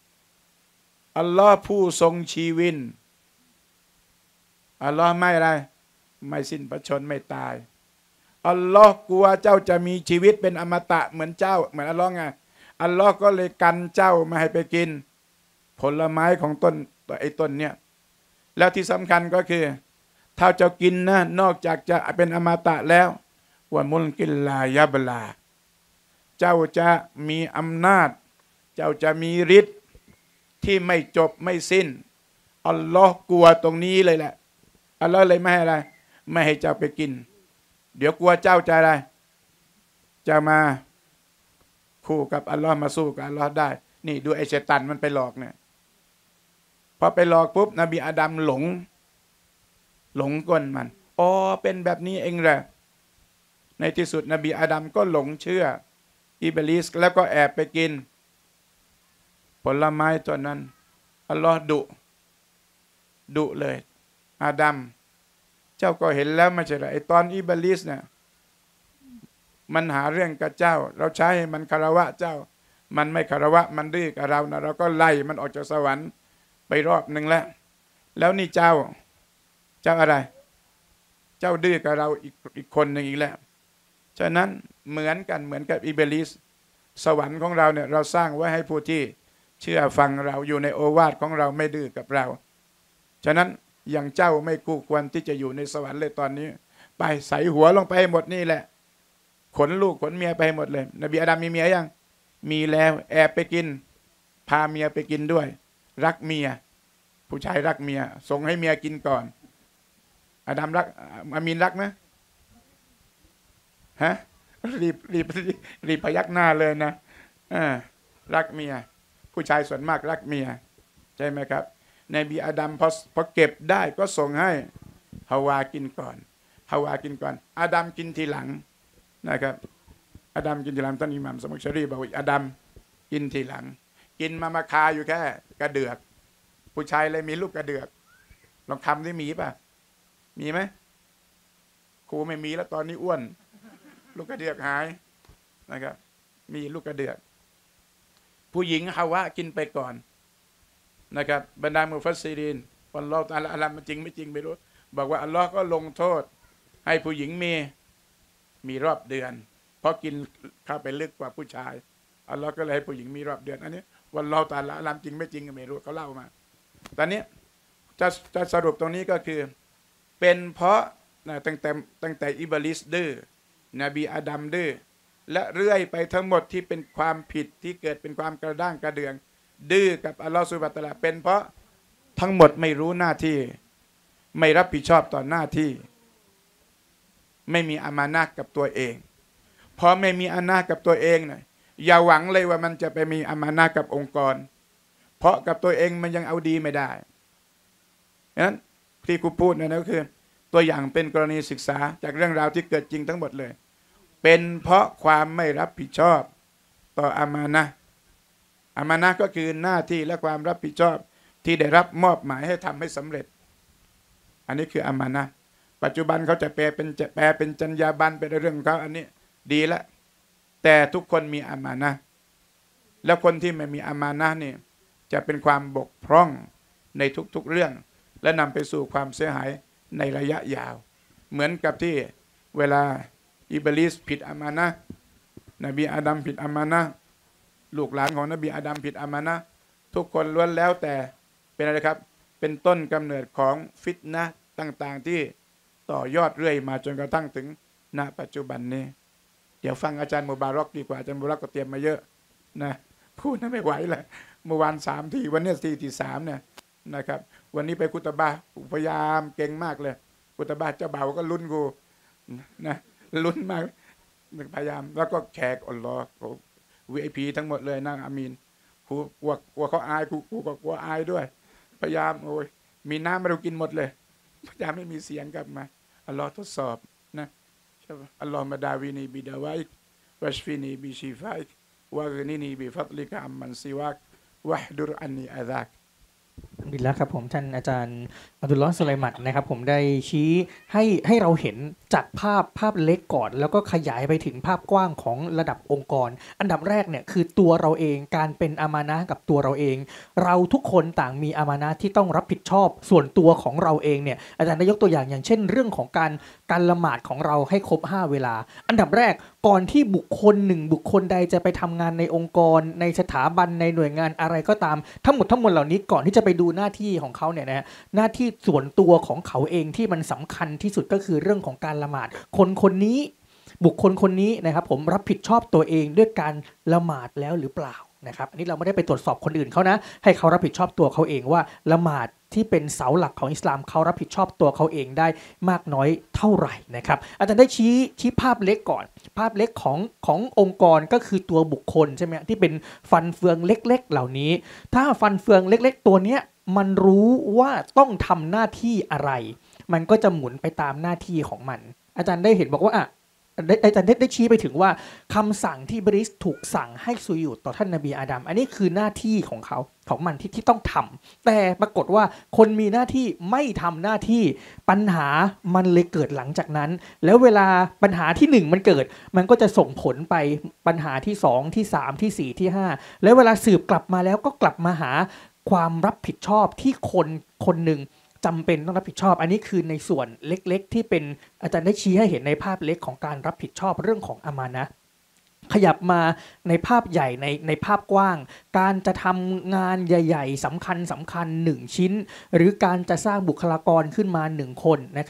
ผู้ทรงชีวิตอัลลอฮ์ไม่อะไรไม่สิ้นพระชนไม่ตายอัลลอฮ์กลัวเจ้าจะมีชีวิตเป็นอมตะเหมือนเจ้าเหมือนอัลลอฮ์ไงอัลลอฮ์ก็เลยกันเจ้าไม่ให้ไปกินผลไม้ของต้นเนี่ยแล้วที่สำคัญก็คือถ้าเจ้ากินนะนอกจากจะเป็นอมตะแล้วว่ามุลกิลลายะบลาเจ้าจะมีอำนาจเจ้าจะมีฤทธิ์ที่ไม่จบไม่สิ้นอัลลอฮ์กลัวตรงนี้เลยแหละอัลลอฮ์เลยไม่ให้อะไรไม่ให้เจ้าไปกินเดี๋ยวกลัวเจ้าจะอะไรจะมาคู่กับอัลลอฮ์มาสู้กับอัลลอฮ์ได้นี่ดูไอ้ชัยฏอนมันไปหลอกเนี่ยพอไปหลอกปุ๊บนบีอาดัมหลงกลมันอ๋อเป็นแบบนี้เองแหละในที่สุดนบีอาดัมก็หลงเชื่ออิบลิสแล้วก็แอบไปกินผลไม้ตัวนั้นอัลลอฮ์ดุเลยอาดัมเจ้าก็เห็นแล้วไม่ใช่เหรอไอ้ตอนอิบลิสเนี่ยมันหาเรื่องกับเจ้าเราใช้ให้มันคารวะเจ้ามันไม่คารวะมันดื้อกับเรานะเราก็ไล่มันออกจากสวรรค์ไปรอบหนึ่งแล้วนี่เจ้าอะไรเจ้าดื้อกับเราอีกคนหนึ่งอีกแล้วฉะนั้นเหมือนกับอิบลิสสวรรค์ของเราเนี่ยเราสร้างไว้ให้ผู้ที่เชื่อฟังเราอยู่ในโอวาทของเราไม่ดื้อกับเราฉะนั้นอย่างเจ้าไม่คู่ควรที่จะอยู่ในสวรรค์เลยตอนนี้ไปใส่หัวลงไปให้หมดนี่แหละขนลูกขนเมียไปให้หมดเลยนบีอาดัมมีเมียยังมีแล้วแอบไปกินพาเมียไปกินด้วยรักเมียผู้ชายรักเมียส่งให้เมียกินก่อนอาดัมรักอามีนรักไหมฮะรีบพยักหน้าเลยนะรักเมียผู้ชายส่วนมากรักเมียใช่ไหมครับนบีอาดัมพอเก็บได้ก็ส่งให้ฮาวากินก่อนฮาวากินก่อนอาดัมกินทีหลังนะครับอาดัมกินทีหลังท่านอิหม่ามสมุชรีบอกว่าอาดัมกินทีหลังกินมาคาอยู่แค่กระเดือกผู้ชายเลยมีลูกกระเดือกลองคำที่มีป่ะมีไหมครูไม่มีแล้วตอนนี้อ้วนลูกกระเดือกหายนะครับมีลูกกระเดือกผู้หญิงฮาวะกินไปก่อนนะครับบรรดามุฟัสซิรินวันเราตาละอัลลอฮ์มันจริงไม่จริงไม่รู้บอกว่าอัลลอฮ์ก็ลงโทษให้ผู้หญิงมีรอบเดือนเพราะกินเข้าไปลึกกว่าผู้ชายอัลลอฮ์ก็เลยให้ผู้หญิงมีรอบเดือนอันนี้วันเราตาละอัลลอฮ์จริงไม่จริงก็ไม่รู้เขาเล่ามาตอนนี้จะสรุปตรงนี้ก็คือเป็นเพราะตั้งแต่อิบลิสดื้อนบีอาดัมดื้อและเรื่อยไปทั้งหมดที่เป็นความผิดที่เกิดเป็นความกระด้างกระเดืองดื้อกับอัลลอฮฺซุบฮานะฮูวะตะอาลาเป็นเพราะทั้งหมดไม่รู้หน้าที่ไม่รับผิดชอบต่อหน้าที่ไม่มีอามานะห์กับตัวเองพอไม่มีอามานะห์กับตัวเองนะอย่าหวังเลยว่ามันจะไปมีอามานะห์กับองค์กรเพราะกับตัวเองมันยังเอาดีไม่ได้ฉะนั้นที่กูพูดนะก็คือตัวอย่างเป็นกรณีศึกษาจากเรื่องราวที่เกิดจริงทั้งหมดเลยเป็นเพราะความไม่รับผิดชอบต่ออามานะห์อามานะห์ก็คือหน้าที่และความรับผิดชอบที่ได้รับมอบหมายให้ทำให้สำเร็จอันนี้คืออามานะห์ปัจจุบันเขาจะแปลเป็นจรรยาบรรณเป็นเรื่องของเขาอันนี้ดีละแต่ทุกคนมีอามานะห์แล้วคนที่ไม่มีอามานะห์นี่จะเป็นความบกพร่องในทุกๆเรื่องและนำไปสู่ความเสียหายในระยะยาวเหมือนกับที่เวลาอิบลิสผิดอามานะห์นบีอาดัมผิดอามานะห์ลูกหลานของนบีอาดัมผิดอามานะห์ทุกคนล้วนแล้วแต่เป็นอะไรครับเป็นต้นกำเนิดของฟิตนะห์ต่างๆที่ต่อยอดเรื่อยมาจนกระทั่งถึงณปัจจุบันนี้เดี๋ยวฟังอาจารย์มุบารอกดีกว่าอาจารย์มุบารอกก็เตรียมมาเยอะนะพูดนั้นไม่ไหวเลยเมื่อวาน3 ทีวันนี้4 ที่ 3เนี่ยนะครับวันนี้ไปกุตบะพยายามเก่งมากเลยกุตบะเจ้าบ่าวก็ลุ้นกูนะลุ้นมากพยายามแล้วก็แขกอัลลอฮ์ VIP ทั้งหมดเลยนั่งอามีนกูกลัวเขาอายกูก็กลัวอายด้วยพยายามโอ้ยมีน้ำมาเรากินหมดเลยพยายามไม่มีเสียงกลับมาอัลลอฮ์ทดสอบนะอัลลอฮ์มาดาวินีบิดาวัยวัชฟินีบิชิฟัยวะกนินีบิฟัตลิกะอัมมันซิวักวะฮดุรอันนีอาซักบิลละครับผมท่านอาจารย์อับดุลลอฮ์ สุไลมันนะครับผมได้ชี้ให้เราเห็นจากภาพเล็กก่อนแล้วก็ขยายไปถึงภาพกว้างของระดับองค์กรอันดับแรกเนี่ยคือตัวเราเองการเป็นอามานะห์กับตัวเราเองเราทุกคนต่างมีอามานะห์ที่ต้องรับผิดชอบส่วนตัวของเราเองเนี่ยอาจารย์ได้ยกตัวอย่างเช่นเรื่องของการละหมาดของเราให้ครบ5เวลาอันดับแรกก่อนที่บุคคลบุคคลใดจะไปทำงานในองค์กรในสถาบันในหน่วยงานอะไรก็ตามทั้งหมดเหล่านี้ก่อนที่จะไปดูหน้าที่ของเขาเนี่ยนะหน้าที่ส่วนตัวของเขาเองที่มันสำคัญที่สุดก็คือเรื่องของการละหมาดคนนี้บุคคลคนนี้นะครับผมรับผิดชอบตัวเองด้วยการละหมาดแล้วหรือเปล่านะครับอันนี้เราไม่ได้ไปตรวจสอบคนอื่นเขานะให้เขารับผิดชอบตัวเขาเองว่าละหมาดที่เป็นเสาหลักของอิสลามเขารับผิดชอบตัวเขาเองได้มากน้อยเท่าไหร่นะครับอาจารย์ได้ชี้ภาพเล็กก่อนภาพเล็กขององค์กรก็คือตัวบุคคลใช่ไหมที่เป็นฟันเฟืองเล็กๆเหล่านี้ถ้าฟันเฟืองเล็กๆตัวเนี้ยมันรู้ว่าต้องทำหน้าที่อะไรมันก็จะหมุนไปตามหน้าที่ของมันอาจารย์ได้เห็นบอกว่าอาจารย์ได้ชี้ไปถึงว่าคำสั่งที่อิบลิสถูกสั่งให้สุญูดต่อท่านนบีอาดัมอันนี้คือหน้าที่ของมันที่ต้องทำแต่ปรากฏว่าคนมีหน้าที่ไม่ทำหน้าที่ปัญหามันเลยเกิดหลังจากนั้นแล้วเวลาปัญหาที่1มันเกิดมันก็จะส่งผลไปปัญหาที่2ที่3ที่4ที่5แล้วเวลาสืบกลับมาแล้วก็กลับมาหาความรับผิดชอบที่คนหนึ่งจำเป็นต้องรับผิดชอบอันนี้คือในส่วนเล็กๆที่เป็นอาจารย์ได้ชี้ให้เห็นในภาพเล็กของการรับผิดชอบเรื่องของอามานะห์ขยับมาในภาพใหญ่ในภาพกว้างการจะทำงานใหญ่ๆสำคัญ1ชิ้นหรือการจะสร้างบุคลากรขึ้นมา1คนนะครับ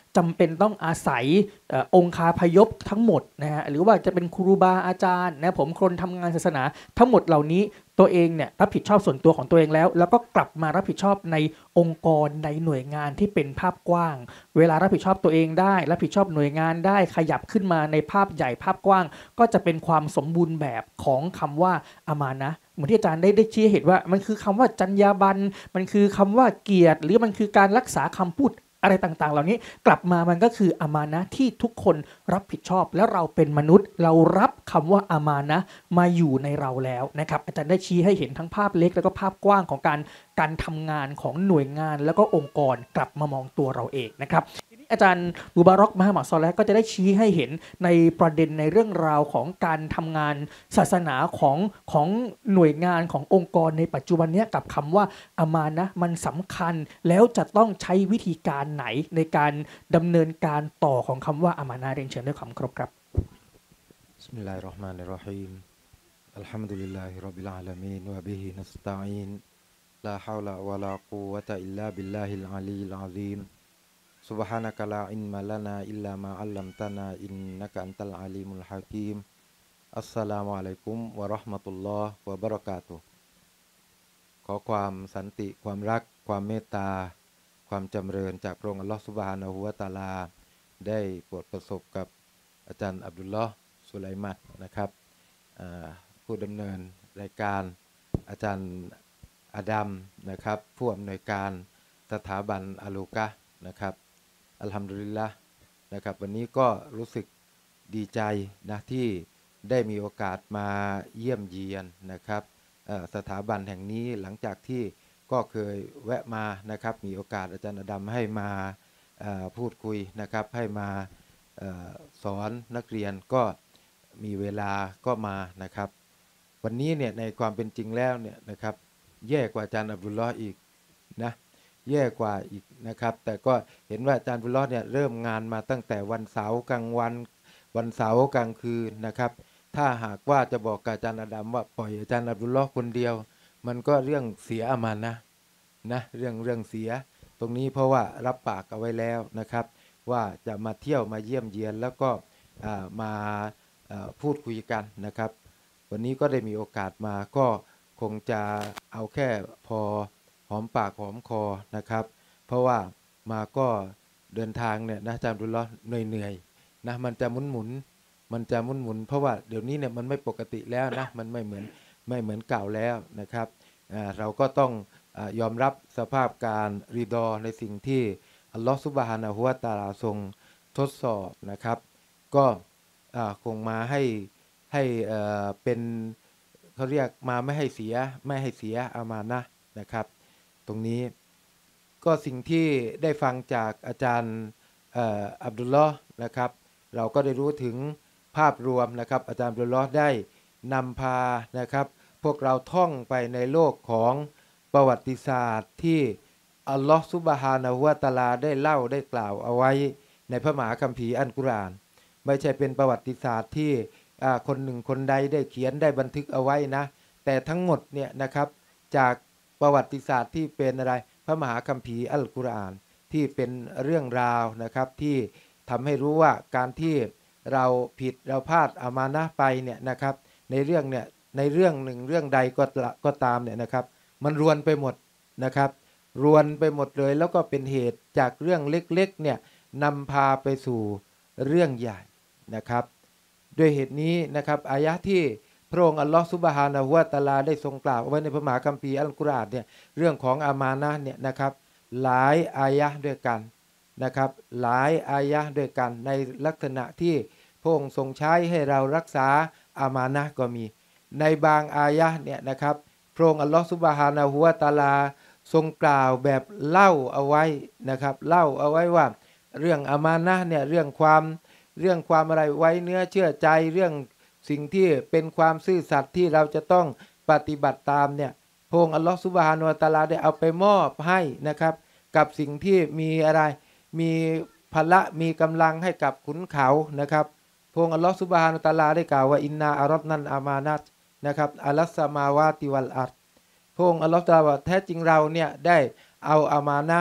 จำเป็นต้องอาศัยองคาพยพทั้งหมดนะฮะหรือว่าจะเป็นครูบาอาจารย์นะผมคนทำงานศาสนาทั้งหมดเหล่านี้ตัวเองเนี่ยรับผิดชอบส่วนตัวของตัวเองแล้วก็กลับมารับผิดชอบในองค์กรในหน่วยงานที่เป็นภาพกว้างเวลารับผิดชอบตัวเองได้รับผิดชอบหน่วยงานได้ขยับขึ้นมาในภาพใหญ่ภาพกว้างก็จะเป็นความสมบูรณ์แบบของคำว่าอามานะห์เหมือนที่อาจารย์ได้ชี้ให้เห็นว่ามันคือคำว่าจรรยาบรรณมันคือคำว่าเกียรติหรือมันคือการรักษาคำพูดอะไรต่างๆเหล่านี้กลับมามันก็คืออามานะห์ที่ทุกคนรับผิดชอบแล้วเราเป็นมนุษย์เรารับคำว่าอามานะห์มาอยู่ในเราแล้วนะครับอาจารย์ได้ชี้ให้เห็นทั้งภาพเล็กแล้วก็ภาพกว้างของการทำงานของหน่วยงานแล้วก็องค์กรกลับมามองตัวเราเองนะครับทีนี้อาจารย์มุบารอกมหาหมัดซอเลห์ก็จะได้ชี้ให้เห็นในประเด็นในเรื่องราวของการทำงานศาสนาของหน่วยงานขององค์กรในปัจจุบันนี้กับคำว่าอามานะห์มันสำคัญแล้วจะต้องใช้วิธีการไหนในการดำเนินการต่อของคำว่าอามานะห์เรียนเชิญด้วยความเคารพครับบิสมิลลาฮิรเราะห์มานิรเราะฮีมอัลฮัมดุลิลลาฮิร็อบบิลอาละมีนวะบิฮินัสตะอีนลาฮาวละวะลากุวะตะอิลลาบิลลาฮิลอาลีลอะซีมซุบฮานะกะลาอิลมะลานาอิลลามาอัลลัมตะนาอินนะกะอันตัลอาลีมุลฮะกีมอัสสลามุอะลัยกุมวะเราะห์มะตุลลอฮ์วะบะเราะกาตุฮ์ขอความสันติความรักความเมตตาความจำเริญจากพระองค์อัลเลาะห์ซุบฮานะฮูวะตะอาลาได้โปรดประสบกับอาจารย์อับดุลลอฮ์สุไลมัตนะครับผู้ดำเนินรายการอาจารย์อาดัมนะครับผู้อำนวยการสถาบันอาลูกะนะครับอัลฮัมดุลิลละห์นะครับวันนี้ก็รู้สึกดีใจนะที่ได้มีโอกาสมาเยี่ยมเยียนนะครับสถาบันแห่งนี้หลังจากที่ก็เคยแวะมานะครับมีโอกาสอาจารย์อาดัมให้มาพูดคุยนะครับให้มาสอนนักเรียนก็มีเวลาก็มานะครับวันนี้เนี่ยในความเป็นจริงแล้วเนี่ยนะครับแย่กว่าอาจารย์อับดุลลอฮ์อีกนะแย่กว่าอีกนะครับแต่ก็เห็นว่าอาจารย์อับดุลลอฮ์เนี่ยเริ่มงานมาตั้งแต่วันเสาร์กลางวันเสาร์กลางคืนนะครับถ้าหากว่าจะบอกกับอาจารย์อาดัมว่าปล่อยอาจารย์อับดุลลอฮ์คนเดียวมันก็เรื่องเสียอามันนะเรื่องเสียตรงนี้เพราะว่ารับปากเอาไว้แล้วนะครับว่าจะมาเที่ยวมาเยี่ยมเยียนแล้วก็มาพูดคุยกันนะครับวันนี้ก็ได้มีโอกาสมาก็คงจะเอาแค่พอหอมปากหอมคอนะครับเพราะว่ามาก็เดินทางเนี่ยนะอาจารย์อับดุลลอฮ์เหนื่อยนะมันจะหมุนเพราะว่าเดี๋ยวนี้เนี่ยมันไม่ปกติแล้วนะมันไม่เหมือนเก่าแล้วนะครับเราก็ต้องยอมรับสภาพการรีดอในสิ่งที่อัลลอฮฺซุบฮานะฮูวะตะอาลาทรงทดสอบนะครับก็คงมาให้เป็นเขาเรียกมาไม่ให้เสียอามานะนะครับตรงนี้ก็สิ่งที่ได้ฟังจากอาจารย์อับดุลลอฮ์นะครับเราก็ได้รู้ถึงภาพรวมนะครับอาจารย์อับดุลลอฮ์ได้นำพานะครับพวกเราท่องไปในโลกของประวัติศาสตร์ที่อัลลอฮฺซุบฮานะฮูวะตะอาลาได้เล่าได้กล่าวเอาไว้ในพระมหาคัมภีร์อัลกุรอานไม่ใช่เป็นประวัติศาสตร์ที่คนหนึ่งคนใดได้เขียนได้บันทึกเอาไว้นะแต่ทั้งหมดเนี่ยนะครับจากประวัติศาสตร์ที่เป็นอะไรพระมหาคัมภีร์อัลกุรอานที่เป็นเรื่องราวนะครับที่ทำให้รู้ว่าการที่เราผิดเราพลาดอามานะห์ไปเนี่ยนะครับในเรื่องหนึ่งเรื่องใดก็ตามเนี่ยนะครับมันรวนไปหมดนะครับรวนไปหมดเลยแล้วก็เป็นเหตุจากเรื่องเล็กๆเนี่ยนำพาไปสู่เรื่องใหญ่นะครับด้วยเหตุนี้นะครับอายะห์ที่พระองค์อัลลอฮฺซุบฮานะฮูวะตะอาลาได้ทรงกล่าวไว้ในพระมหาคัมภีร์อัลกุรอานเนี่ยเรื่องของอามานะห์เนี่ยนะครับหลายอายะห์ด้วยกันนะครับหลายอายะห์ด้วยกันในลักษณะที่พระองค์ทรงใช้ให้เรารักษาอามานะห์ก็มีในบางอายะห์เนี่ยนะครับพระองค์อัลลอฮฺซุบฮานะฮูวะตะอาลาทรงกล่าวแบบเล่าเอาไว้นะครับเล่าเอาไว้ว่าเรื่องอามานะห์เนี่ยเรื่องความอะไรไว้เนื้อเชื่อใจเรื่องสิ่งที่เป็นความซื่อสัตย์ที่เราจะต้องปฏิบัติตามเนี่ยพระองค์อัลลอฮฺซุบฮานะฮูวะตะอาลาได้เอาไปมอบให้นะครับกับสิ่งที่มีอะไรมีพละมีกำลังให้กับขุนเขานะครับพระองค์อัลลอฮฺซุบฮานะฮูวะตะอาลาได้กล่าวว่าอินนาอารัดนันอามานะตนะครับอัลสมาวาติวัลอัรฎ์พระองค์อัลลอฮฺตะอาลาว่าแท้จริงเราเนี่ยได้เอาอามานะห์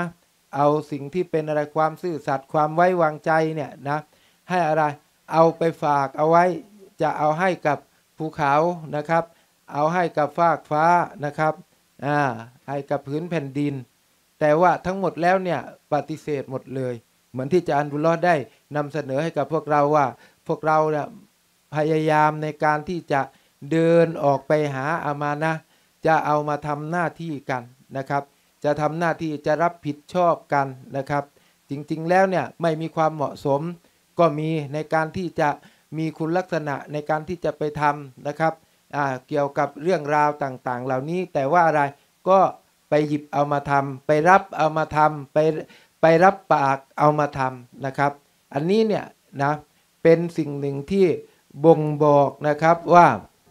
เอาสิ่งที่เป็นอะไรความซื่อสัตย์ความไว้วางใจเนี่ยนะให้อะไรเอาไปฝากเอาไว้จะเอาให้กับภูเขานะครับเอาให้กับฟากฟ้านะครับให้กับพื้นแผ่นดินแต่ว่าทั้งหมดแล้วเนี่ยปฏิเสธหมดเลยเหมือนที่อาจารย์บุญรอดได้นำเสนอให้กับพวกเราว่าพวกเราเนี่ยพยายามในการที่จะเดินออกไปหาอามานะห์จะเอามาทำหน้าที่กันนะครับจะทำหน้าที่จะรับผิดชอบกันนะครับจริงๆแล้วเนี่ยไม่มีความเหมาะสมก็มีในการที่จะมีคุณลักษณะในการที่จะไปทำนะครับเกี่ยวกับเรื่องราวต่างๆเหล่านี้แต่ว่าอะไรก็ไปหยิบเอามาทำไปรับเอามาทำไปรับปากเอามาทำนะครับอันนี้เนี่ยนะเป็นสิ่งหนึ่งที่บ่งบอกนะครับว่า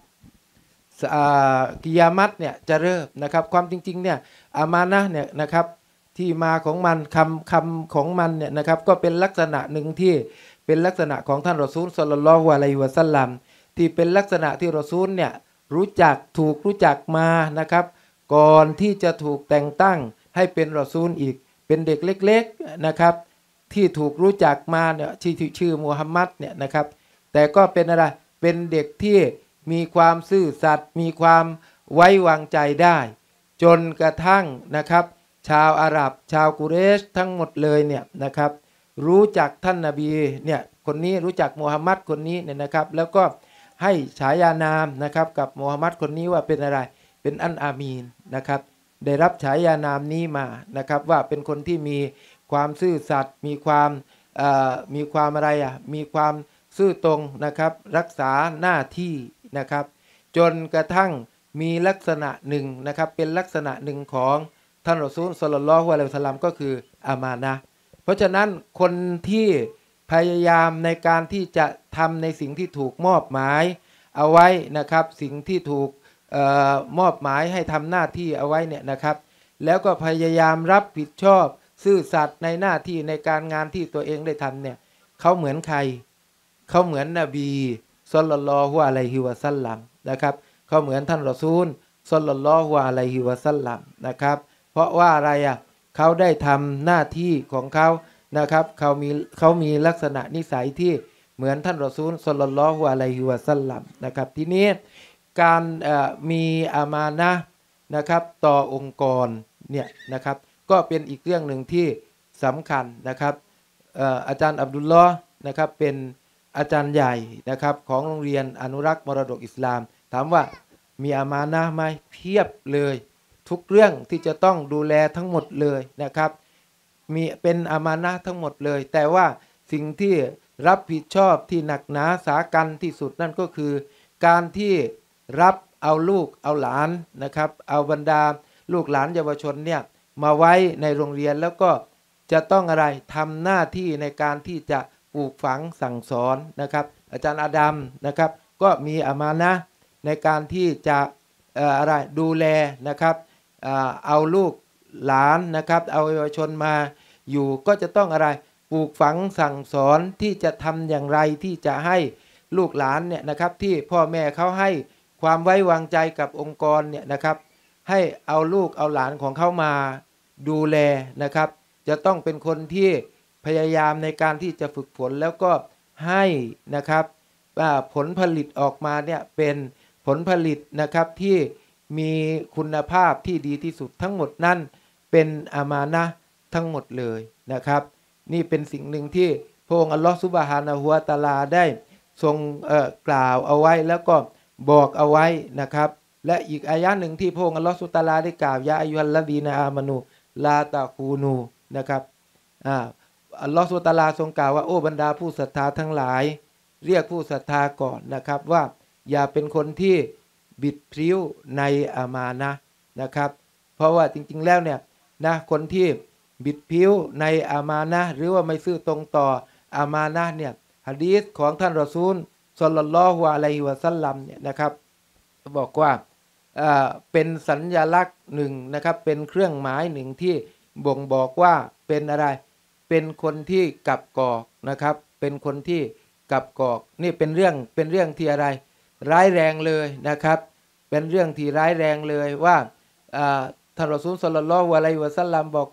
กิยามัตเนี่ยจะเริ่มนะครับความจริงๆเนี่ยอามานะห์เนี่ยนะครับที่มาของมันคำของมันเนี่ยนะครับก็เป็นลักษณะหนึ่งที่เป็นลักษณะของท่านรอซูลศ็อลลัลลอฮุอะลัยฮิวะซัลลัมที่เป็นลักษณะที่รอซูลเนี่ยรู้จักมานะครับก่อนที่จะถูกแต่งตั้งให้เป็นรอซูลอีกเป็นเด็กเล็กๆนะครับที่ถูกรู้จักมาเนี่ยชื่อมูฮัมมัดเนี่ยนะครับแต่ก็เป็นอะไรเป็นเด็กที่มีความซื่อสัตย์มีความไว้วางใจได้จนกระทั่งนะครับชาวอาหรับชาวกุเรชทั้งหมดเลยเนี่ยนะครับรู้จักท่านนบีเนี่ยคนนี้รู้จักมูฮัมมัดคนนี้เนี่ยนะครับแล้วก็ให้ฉายานามนะครับกับมูฮัมมัดคนนี้ว่าเป็นอะไรเป็นอันอามีนนะครับได้รับฉายานามนี้มานะครับว่าเป็นคนที่มีความซื่อสัตย์มีความอะไรมีความซื่อตรงนะครับรักษาหน้าที่นะครับจนกระทั่งมีลักษณะหนึ่งนะครับเป็นลักษณะหนึ่งของท่านรอซูลศ็อลลัลลอฮุอะลัยฮิวะซัลลัมก็คืออามานะห์เพราะฉะนั้นคนที่พยายามในการที่จะทำในสิ่งที่ถูกมอบหมายเอาไว้นะครับสิ่งที่ถูกมอบหมายให้ทำหน้าที่เอาไว้เนี่ยนะครับแล้วก็พยายามรับผิดชอบซื่อสัตย์ในหน้าที่ในการงานที่ตัวเองได้ทำเนี่ยเขาเหมือนใครเขาเหมือนนบีศ็อลลัลลอฮุอะลัยฮิวะซัลลัมนะครับเขาเหมือนท่านรอซูลศ็อลลัลลอฮุอะลัยฮิวะซัลลัมนะครับเพราะว่าอะไรเขาได้ทำหน้าที่ของเขานะครับเขามีลักษณะนิสัยที่เหมือนท่านรอซูลศ็อลลัลลอฮุอะลัยฮิวะซัลลัมนะครับทีนี้การมีอามานะห์นะครับต่อองค์กรเนี่ยนะครับก็เป็นอีกเรื่องหนึ่งที่สำคัญนะครับอาจารย์อับดุลลอฮ์นะครับเป็นอาจารย์ใหญ่นะครับของโรงเรียนอนุรักษ์มรดกอิสลามถามว่ามีอามานะห์ไหมเพียบเลยทุกเรื่องที่จะต้องดูแลทั้งหมดเลยนะครับมีเป็นอามานะห์ทั้งหมดเลยแต่ว่าสิ่งที่รับผิดชอบที่หนักหนาสากันที่สุดนั่นก็คือการที่รับเอาลูกเอาหลานนะครับเอาบรรดาลูกหลานเยาวชนเนี่ยมาไว้ในโรงเรียนแล้วก็จะต้องอะไรทำหน้าที่ในการที่จะปลูกฝังสั่งสอนนะครับอาจารย์อาดัมนะครับก็มีอามานะห์ในการที่จะอะไรดูแลนะครับเอาลูกหลานนะครับเอาเยาวชนมาอยู่ก็จะต้องอะไรปลูกฝังสั่งสอนที่จะทำอย่างไรที่จะให้ลูกหลานเนี่ยนะครับที่พ่อแม่เขาให้ความไว้วางใจกับองค์กรเนี่ยนะครับให้เอาลูกเอาหลานของเขามาดูแลนะครับจะต้องเป็นคนที่พยายามในการที่จะฝึกฝนแล้วก็ให้นะครับผลผลิตออกมาเนี่ยเป็นผลผลิตนะครับที่มีคุณภาพที่ดีที่สุดทั้งหมดนั่นเป็นอามานะห์ทั้งหมดเลยนะครับนี่เป็นสิ่งหนึ่งที่พระองค์อัลลอฮฺซุบฮานะฮูวะตะอาลาได้ทรงกล่าวเอาไว้แล้วก็บอกเอาไว้นะครับและอีกอายะหนึ่งที่พระองค์อัลลอฮฺซุบฮานะฮูวะตะอาลาได้กล่าวยาอัยยูฮัลลดีนะอามานูลาตะคูนูนะครับอัลลอฮฺซุบฮานะฮูวะตะอาลาทรงกล่าวว่าโอ้บรรดาผู้ศรัทธาทั้งหลายเรียกผู้ศรัทธาก่อนนะครับว่าอย่าเป็นคนที่บิดพริ้วในอามานะห์นะครับเพราะว่าจริงๆแล้วเนี่ยนะคนที่บิดพริ้วในอามานะห์หรือว่าไม่ซื่อตรงต่ออามานะห์เนี่ยหะดีษของท่านรอซูลศ็อลลัลลอฮุอะลัยฮิวะซัลลัมเนี่ยนะครับบอกว่าเป็นสัญลักษณ์หนึ่งนะครับเป็นเครื่องหมายหนึ่งที่บ่งบอกว่าเป็นอะไรเป็นคนที่กลับกอกนะครับเป็นคนที่กลับกอกนี่เป็นเรื่องที่อะไรร้ายแรงเลยนะครับเป็นเรื่องที่ร้ายแรงเลยว่าท่านรอซูลศ็อลลัลลอฮุอะลัยฮิวะซัลลัมบอกว่า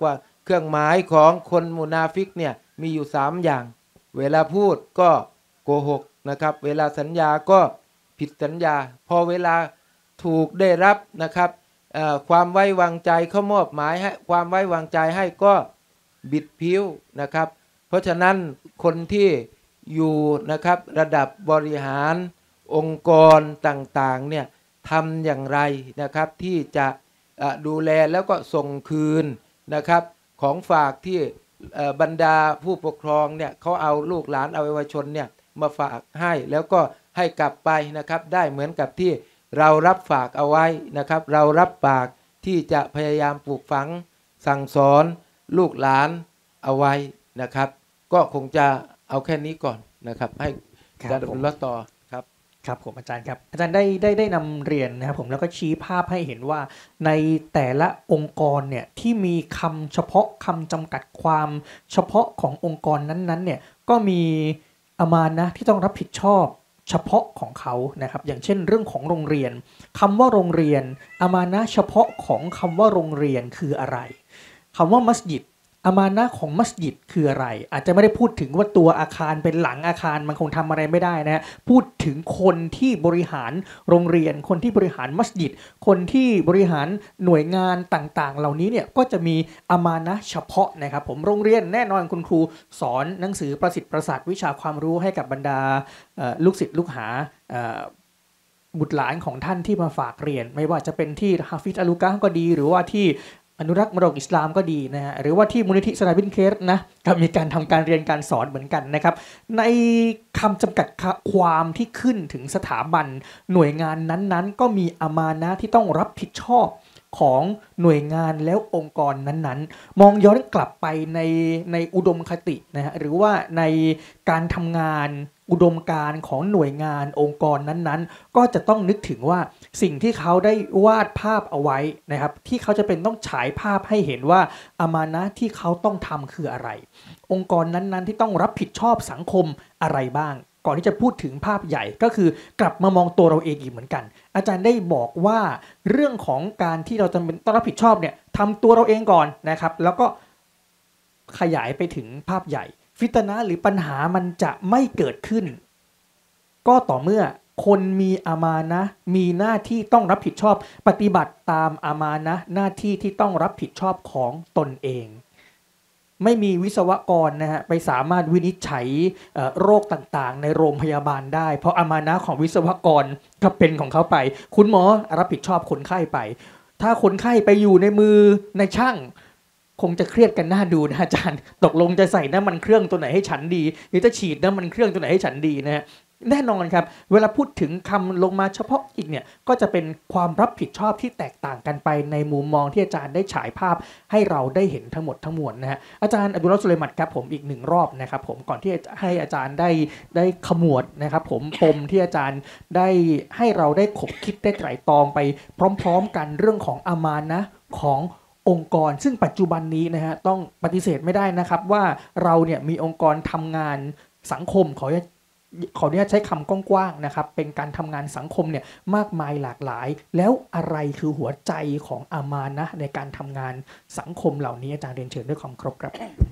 เครื่องหมายของคนมุนาฟิกเนี่ยมีอยู่3อย่างเวลาพูดก็โกหกนะครับเวลาสัญญาก็ผิดสัญญาพอเวลาถูกได้รับนะครับความไว้วางใจเขามอบหมายให้ความไว้วางใจให้ก็บิดผิวนะครับเพราะฉะนั้นคนที่อยู่นะครับระดับบริหารองค์กรต่างๆเนี่ยทำอย่างไรนะครับที่จะดูแลแล้วก็ส่งคืนนะครับของฝากที่บรรดาผู้ปกครองเนี่ยเขาเอาลูกหลานเอาเยาวชนเนี่ยมาฝากให้แล้วก็ให้กลับไปนะครับได้เหมือนกับที่เรารับฝากเอาไว้นะครับเรารับปากที่จะพยายามปลูกฝังสั่งสอนลูกหลานเอาไว้นะครับก็คงจะเอาแค่นี้ก่อนนะครับให้อาจารย์อับดุลลอฮ์ต่อครับครับผมอาจารย์ครับอาจารย์ได้นำเรียนนะครับผมแล้วก็ชี้ภาพให้เห็นว่าในแต่ละองค์กรเนี่ยที่มีคำเฉพาะคำจำกัดความเฉพาะขององค์กรนั้นๆเนี่ยก็มีอามานะห์ที่ต้องรับผิดชอบเฉพาะของเขานะครับอย่างเช่นเรื่องของโรงเรียนคำว่าโรงเรียนอามานะห์เฉพาะของคำว่าโรงเรียนคืออะไรคำว่ามัสยิดอามานะห์ของมัสยิดคืออะไรอาจจะไม่ได้พูดถึงว่าตัวอาคารเป็นหลังอาคารมันคงทำอะไรไม่ได้นะพูดถึงคนที่บริหารโรงเรียนคนที่บริหารมัสยิดคนที่บริหารหน่วยงานต่างๆเหล่านี้เนี่ยก็จะมีอามานะห์เฉพาะนะครับผมโรงเรียนแน่นอนคุณครูสอนหนังสือประสิทธิ์ประสาทวิชาความรู้ให้กับบรรดาลูกศิษย์ลูกหาบุตรหลานของท่านที่มาฝากเรียนไม่ว่าจะเป็นที่ฮาฟิซอัลลูกะห์ก็ดีหรือว่าที่อนุรักษ์มรดกอิสลามก็ดีนะฮะหรือว่าที่มูลนิธิสลาบินเคสนะก็มีการทำการเรียนการสอนเหมือนกันนะครับในคำจำกัดความที่ขึ้นถึงสถาบันหน่วยงานนั้นๆก็มีอามานะห์ที่ต้องรับผิดชอบของหน่วยงานแล้วองค์กรนั้นๆมองย้อนกลับไปในอุดมคตินะฮะหรือว่าในการทำงานอุดมการณ์ของหน่วยงานองค์กรนั้นๆก็จะต้องนึกถึงว่าสิ่งที่เขาได้วาดภาพเอาไว้นะครับที่เขาจะเป็นต้องฉายภาพให้เห็นว่าอามานะห์ที่เขาต้องทำคืออะไรองค์กรนั้นๆที่ต้องรับผิดชอบสังคมอะไรบ้างก่อนที่จะพูดถึงภาพใหญ่ก็คือกลับมามองตัวเราเองอีกเหมือนกันอาจารย์ได้บอกว่าเรื่องของการที่เราจำเป็นต้องรับผิดชอบเนี่ยทำตัวเราเองก่อนนะครับแล้วก็ขยายไปถึงภาพใหญ่ฟิตนะห์หรือปัญหามันจะไม่เกิดขึ้นก็ต่อเมื่อคนมีอามานะห์มีหน้าที่ต้องรับผิดชอบปฏิบัติตามอามานะห์หน้าที่ที่ต้องรับผิดชอบของตนเองไม่มีวิศวกรนะฮะไปสามารถวินิจฉัยโรคต่างๆในโรงพยาบาลได้เพราะอามานะห์ของวิศวกรก็เป็นของเขาไปคุณหมอรับผิดชอบคนไข้ไปถ้าคนไข้ไปอยู่ในมือในช่างคงจะเครียดกันหน้าดูนะอาจารย์ตกลงจะใส่น้ำมันเครื่องตัวไหนให้ฉันดีหรือจะฉีดน้ำมันเครื่องตัวไหนให้ฉันดีนะฮะแน่นอนครับเวลาพูดถึงคำลงมาเฉพาะอีกเนี่ยก็จะเป็นความรับผิดชอบที่แตกต่างกันไปในมุมมองที่อาจารย์ได้ฉายภาพให้เราได้เห็นทั้งหมดทั้งมวลนะฮะอาจารย์อับดุลลอฮ์ สุลัยมัดครับผมอีก1รอบนะครับผมก่อนที่ให้อาจารย์ได้ขมวดนะครับผมปมที่อาจารย์ได้ให้เราได้ขบคิดได้ไตร่ตรองไปพร้อมๆกันเรื่องของอามานะห์ขององค์กรซึ่งปัจจุบันนี้นะฮะต้องปฏิเสธไม่ได้นะครับว่าเราเนี่ยมีองค์กรทำงานสังคมขออนุญาตใช้คำกว้างๆนะครับเป็นการทำงานสังคมเนี่ยมากมายหลากหลายแล้วอะไรคือหัวใจของอามานะห์ในการทำงานสังคมเหล่านี้อาจารย์เรียนเชิญด้วยความเคารพครับ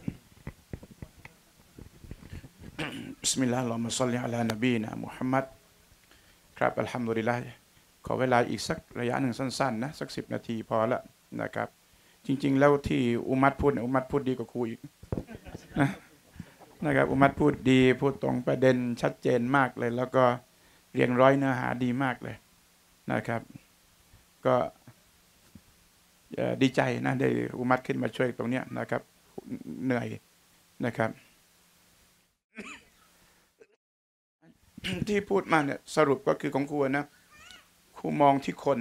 บิสมิลลาฮิรเราะห์มาศ็อลลิอะลานบีนะมุฮัมมัดครับอัลฮัมดุลิลลาห์ขอเวลาอีกสักระยะหนึ่งสั้นๆนะสัก10 นาทีพอละนะครับจริงๆแล้วที่อุมัดพูดดีกว่าครูอีกนะครับอุมัดพูดดีพูดตรงประเด็นชัดเจนมากเลยแล้วก็เรียงร้อยเนื้อหาดีมากเลยนะครับก็ดีใจนะได้อุมัดขึ้นมาช่วยตรงเนี้ยนะครับเหนื่อยนะครับ ที่พูดมาเนี่ยสรุปก็คือของครูนะครูมองที่คน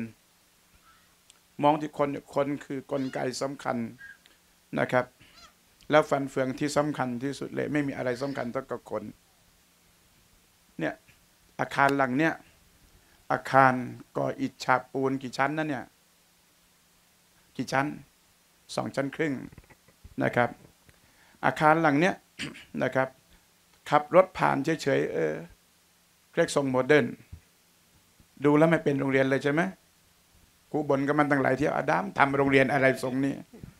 เนี่ยคนคือกลไกสำคัญนะครับแล้วฟันเฟืองที่สำคัญที่สุดเลยไม่มีอะไรสำคัญเท่ากับคนเนี่ยอาคารหลังเนี่ยอาคารก่ออิฐฉาบปูนกี่ชั้นนะเนี่ยกี่ชั้น2 ชั้นครึ่งนะครับอาคารหลังเนี้ยนะครับขับรถผ่านเฉยๆเรียกทรงโมเดิร์นดูแล้วไม่เป็นโรงเรียนเลยใช่ไหมกูบ่นกับมันตั้งหลายเที่ยวอดัมทำโรงเรียนอะไรทรงนี้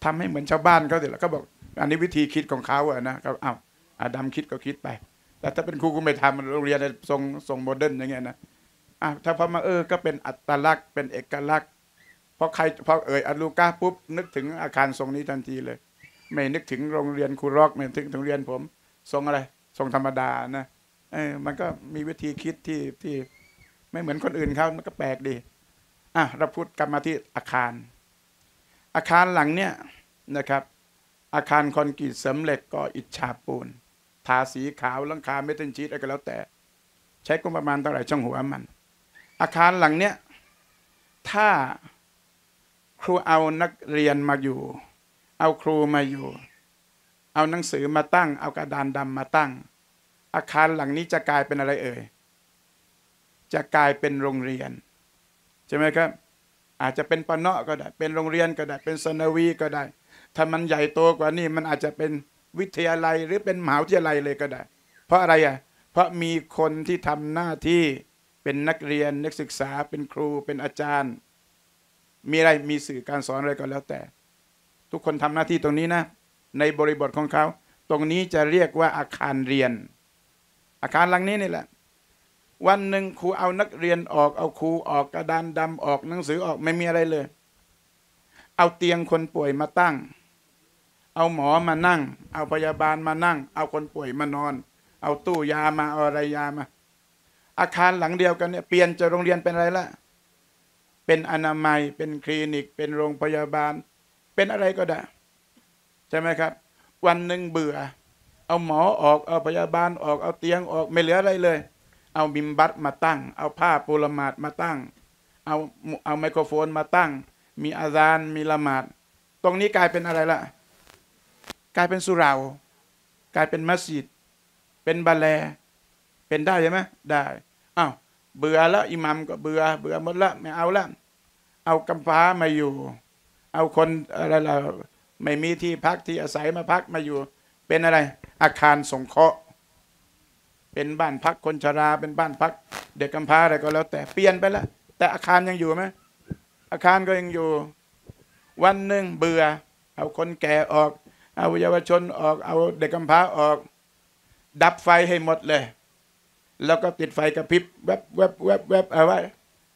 ทำให้เหมือนชาวบ้านเขาเสร็จแล้วก็บอกอันนี้วิธีคิดของเขาอะนะเขาอาดัมคิดก็คิดไปแต่ถ้าเป็นครูก็ไม่ทำโรงเรียนทรงโมเดิร์นอย่างเงี้ยนะถ้าพอมาก็เป็นอัตลักษณ์เป็นเอกลักษณ์พออัลลูกาปุ๊บนึกถึงอาคารทรงนี้ทันทีเลยไม่นึกถึงโรงเรียนครูรอกไม่นึกถึงโรงเรียนผมทรงอะไรทรงธรรมดานะมันก็มีวิธีคิดที่ไม่เหมือนคนอื่นเขามันก็แปลกดีเราพูดกลับมาที่อาคารหลังเนี้ยนะครับอาคารคอนกรีตเสริมเหล็กก็อิฐฉาบปูนทาสีขาวหลังคาเมทัลชีทอะไรก็แล้วแต่ใช้งบประมาณเท่าไหร่ช่างหัวมันอาคารหลังเนี้ยถ้าครูเอานักเรียนมาอยู่เอาครูมาอยู่เอาหนังสือมาตั้งเอากระดานดำมาตั้งอาคารหลังนี้จะกลายเป็นอะไรจะกลายเป็นโรงเรียนใช่ไหมครับอาจจะเป็นปะเนาะก็ได้เป็นโรงเรียนก็ได้เป็นสนวีก็ได้ถ้ามันใหญ่โตกว่านี้มันอาจจะเป็นวิทยาลัยหรือเป็นมหาวิทยาลัยเลยก็ได้เพราะอะไรเพราะมีคนที่ทำหน้าที่เป็นนักเรียนนักศึกษาเป็นครูเป็นอาจารย์มีอะไรมีสื่อการสอนอะไรก็แล้วแต่ทุกคนทำหน้าที่ตรงนี้นะในบริบทของเขาตรงนี้จะเรียกว่าอาคารเรียนอาคารหลังนี้นี่แหละวันหนึ่งครูเอานักเรียนออกเอาครูออกกระดานดำออกหนังสือออกไม่มีอะไรเลยเอาเตียงคนป่วยมาตั้งเอาหมอมานั่งเอาพยาบาลมานั่งเอาคนป่วยมานอนเอาตู้ยามาเอาอะไรยามาอาคารหลังเดียวกันเนี่ยเปลี่ยนจากโรงเรียนเป็นอะไรละเป็นอนามัยเป็นคลินิกเป็นโรงพยาบาลเป็นอะไรก็ได้ใช่ไหมครับวันหนึ่งเบื่อเอาหมอออกเอาพยาบาลออกเอาเตียงออกไม่เหลืออะไรเลยเอาบิมบัตมาตั้งเอาผ้าปูละหมาดมาตั้งเอาไมโครโฟนมาตั้งมีอาซานมีละหมาดตรงนี้กลายเป็นอะไรละกลายเป็นสุเหร่ากลายเป็นมัสยิดเป็นบาแลเป็นได้ใช่ไหมได้เบื่อแล้วอิหมัมก็เบื่อหมดละไม่เอาละเอากำพร้ามาอยู่เอาคนอะไรล่ะไม่มีที่พักที่อาศัยมาพักมาอยู่เป็นอะไรอาคารสงเคราะห์เป็นบ้านพักคนชราเป็นบ้านพักเด็กกำพร้าอะไรก็แล้วแต่เปลี่ยนไปแล้วแต่อาคารยังอยู่ไหมอาคารก็ยังอยู่วันหนึ่งเบื่อเอาคนแก่ออกเอาเยาวชนออกเอาเด็กกำพร้าออกดับไฟให้หมดเลยแล้วก็ติดไฟกระพริบแวบเอาไว้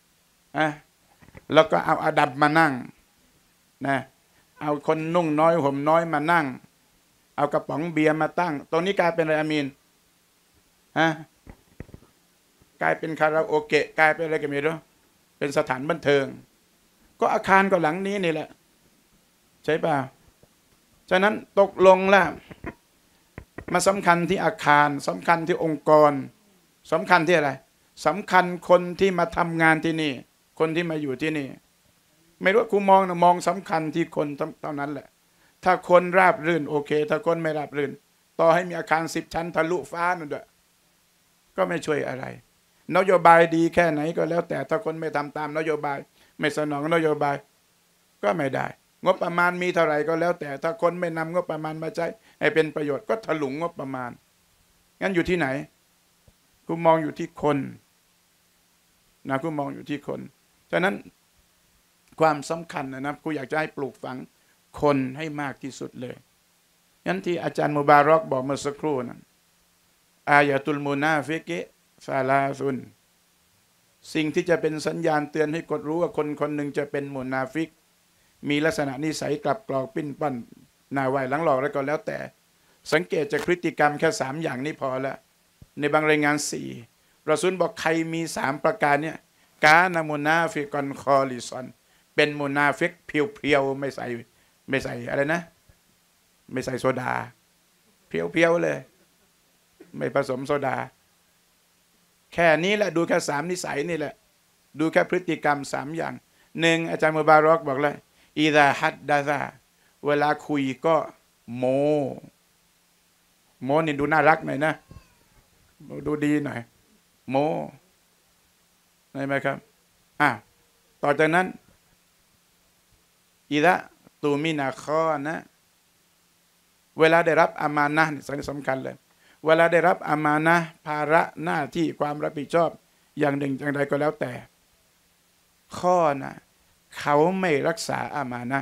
แล้วก็เอาอาดับมานั่งนะเอาคนนุ่งน้อยห่มน้อยมานั่งเอากระป๋องเบียร์มาตั้งตรงนี้กลายเป็นอะไรอามีนกลายเป็นคาราโอเกะกลายเป็นอะไรกันไม่รู้เป็นสถานบันเทิงก็อาคารก็หลังนี้นี่แหละใช่ป่ะฉะนั้นตกลงแล้วมาสำคัญที่อาคารสำคัญที่องค์กรสำคัญที่อะไรสำคัญคนที่มาทำงานที่นี่คนที่มาอยู่ที่นี่ไม่รู้กูมองสำคัญที่คนเท่านั้นแหละถ้าคนราบรื่นโอเคถ้าคนไม่ราบรื่นต่อให้มีอาคาร10 ชั้นทะลุฟ้านั่นด้วยก็ไม่ช่วยอะไรนโยบายดีแค่ไหนก็แล้วแต่ถ้าคนไม่ทำตามนโยบายไม่สนองนโยบายก็ไม่ได้งบประมาณมีเท่าไหร่ก็แล้วแต่ถ้าคนไม่นำงบประมาณมาใช้ให้เป็นประโยชน์ก็ถลุงงบประมาณงั้นอยู่ที่ไหนกูมองอยู่ที่คนนะกูมองอยู่ที่คนฉะนั้นความสำคัญนะกูอยากจะให้ปลูกฝังคนให้มากที่สุดเลยงั้นที่อาจารย์มุบารอกบอกเมื่อสักครู่นั้นอายะตุลมุนาฟิกซาลาซุนสิ่งที่จะเป็นสัญญาณเตือนให้กดรู้ว่าคนคนหนึ่งจะเป็นมุนาฟิกมีลักษณะนิสัยกลับกรอกปิ้นปั้นหน้าไหวหลังหลอกแล้วก็แล้วแต่สังเกตจากพฤติกรรมแค่3อย่างนี้พอแล้วในบางรายงาน4รอซูลบอกใครมี3ประการเนี่ยกานามุนาฟิกอนคอลิซอนเป็นมุนาฟิกเพียวๆไม่ใส่อะไรนะไม่ใส่โซดาเพียวๆเลยไม่ผสมโซดาแค่นี้แหละดูแค่3นิสัยนี่แหละดูแค่พฤติกรรม3อย่าง1อาจารย์มุบารอกบอกเลยอิซาฮัดดาซาเวลาคุยก็โมนี่ดูน่ารักหน่อยนะดูดีหน่อยโมได้ไหมครับต่อจากนั้นอิซาตูมินาคอนะเวลาได้รับอามานะห์นี่สำคัญเลยเวลาได้รับอามานะห์ภาระหน้าที่ความรับผิดชอบอย่างหนึ่งอย่างใดก็แล้วแต่ข้อนะเขาไม่รักษาอามานะห์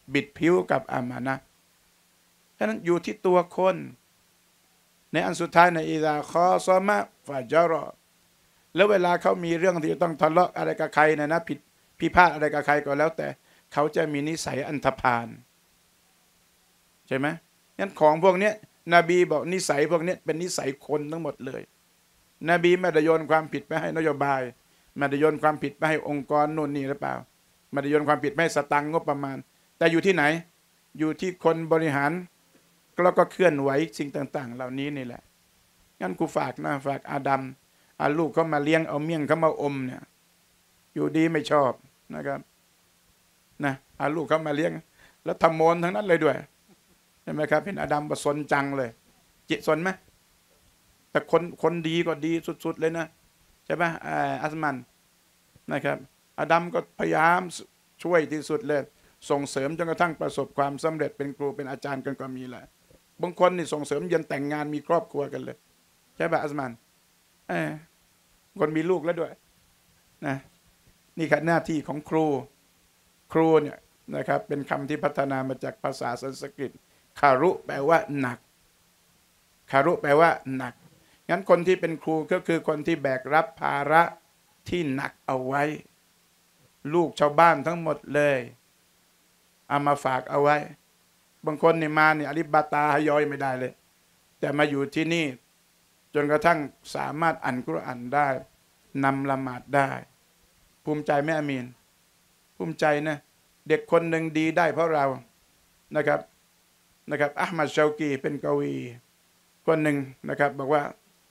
บิดผิวกับอามานะห์ฉะนั้นอยู่ที่ตัวคนในอันสุดท้ายในอิซาคอซอมะฟาจารอแล้วเวลาเขามีเรื่องที่ต้องทะเลาะอะไรกับใครนะผิดพิพาทอะไรกับใครก็แล้วแต่เขาจะมีนิสัยอันธพาลใช่ไหมงั้นของพวกนี้นบีบอกนิสัยพวกนี้เป็นนิสัยคนทั้งหมดเลยนบีไม่ได้โยนความผิดไปให้นโยบายไม่ได้โยนความผิดไปให้องค์กรนู่นนี่หรือเปล่าไม่ได้โยนความผิดไปให้สตังค์งบประมาณแต่อยู่ที่ไหนอยู่ที่คนบริหารแล้วก็เคลื่อนไหวสิ่งต่างๆเหล่านี้นี่แหละงั้นกูฝากนะฝากอาดัมเอาลูกเขามาเลี้ยงเอาเมี่ยงเขามาอมเนี่ยอยู่ดีไม่ชอบนะครับนะเอาลูกเขามาเลี้ยงแล้วทำโมนทั้งนั้นเลยด้วยใช่ไหมครับเห็นอาดัมประสนจังเลยจิตสนไหมแต่คนดีก็ดีสุดๆเลยนะใช่ไหมอัสมันนะครับอาดัมก็พยายามช่วยที่สุดเลยส่งเสริมจนกระทั่งประสบความสำเร็จเป็นครูเป็นอาจารย์กันก็มีแหละบางคนนี่ส่งเสริมยันแต่งงานมีครอบครัวกันเลยใช่ป่ะอัสมันคนมีลูกแล้วด้วยนะนี่คือหน้าที่ของครูเนี่ยนะครับเป็นคำที่พัฒนามาจากภาษาสันสกฤตคารุแปลว่าหนักคารุแปลว่าหนักงั้นคนที่เป็นครูก็คือคนที่แบกรับภาระที่หนักเอาไว้ลูกชาวบ้านทั้งหมดเลยเอามาฝากเอาไว้บางคนนี่มาเนี่ยอลิบบาตาฮยอยไม่ได้เลยแต่มาอยู่ที่นี่จนกระทั่งสามารถอ่านกุรอานได้นำละหมาดได้ภูมิใจไหมอามีนภูมิใจนะเด็กคนหนึ่งดีได้เพราะเรานะครับอะห์มัดชาวกีเป็นกวีคนหนึ่งนะครับบอกว่า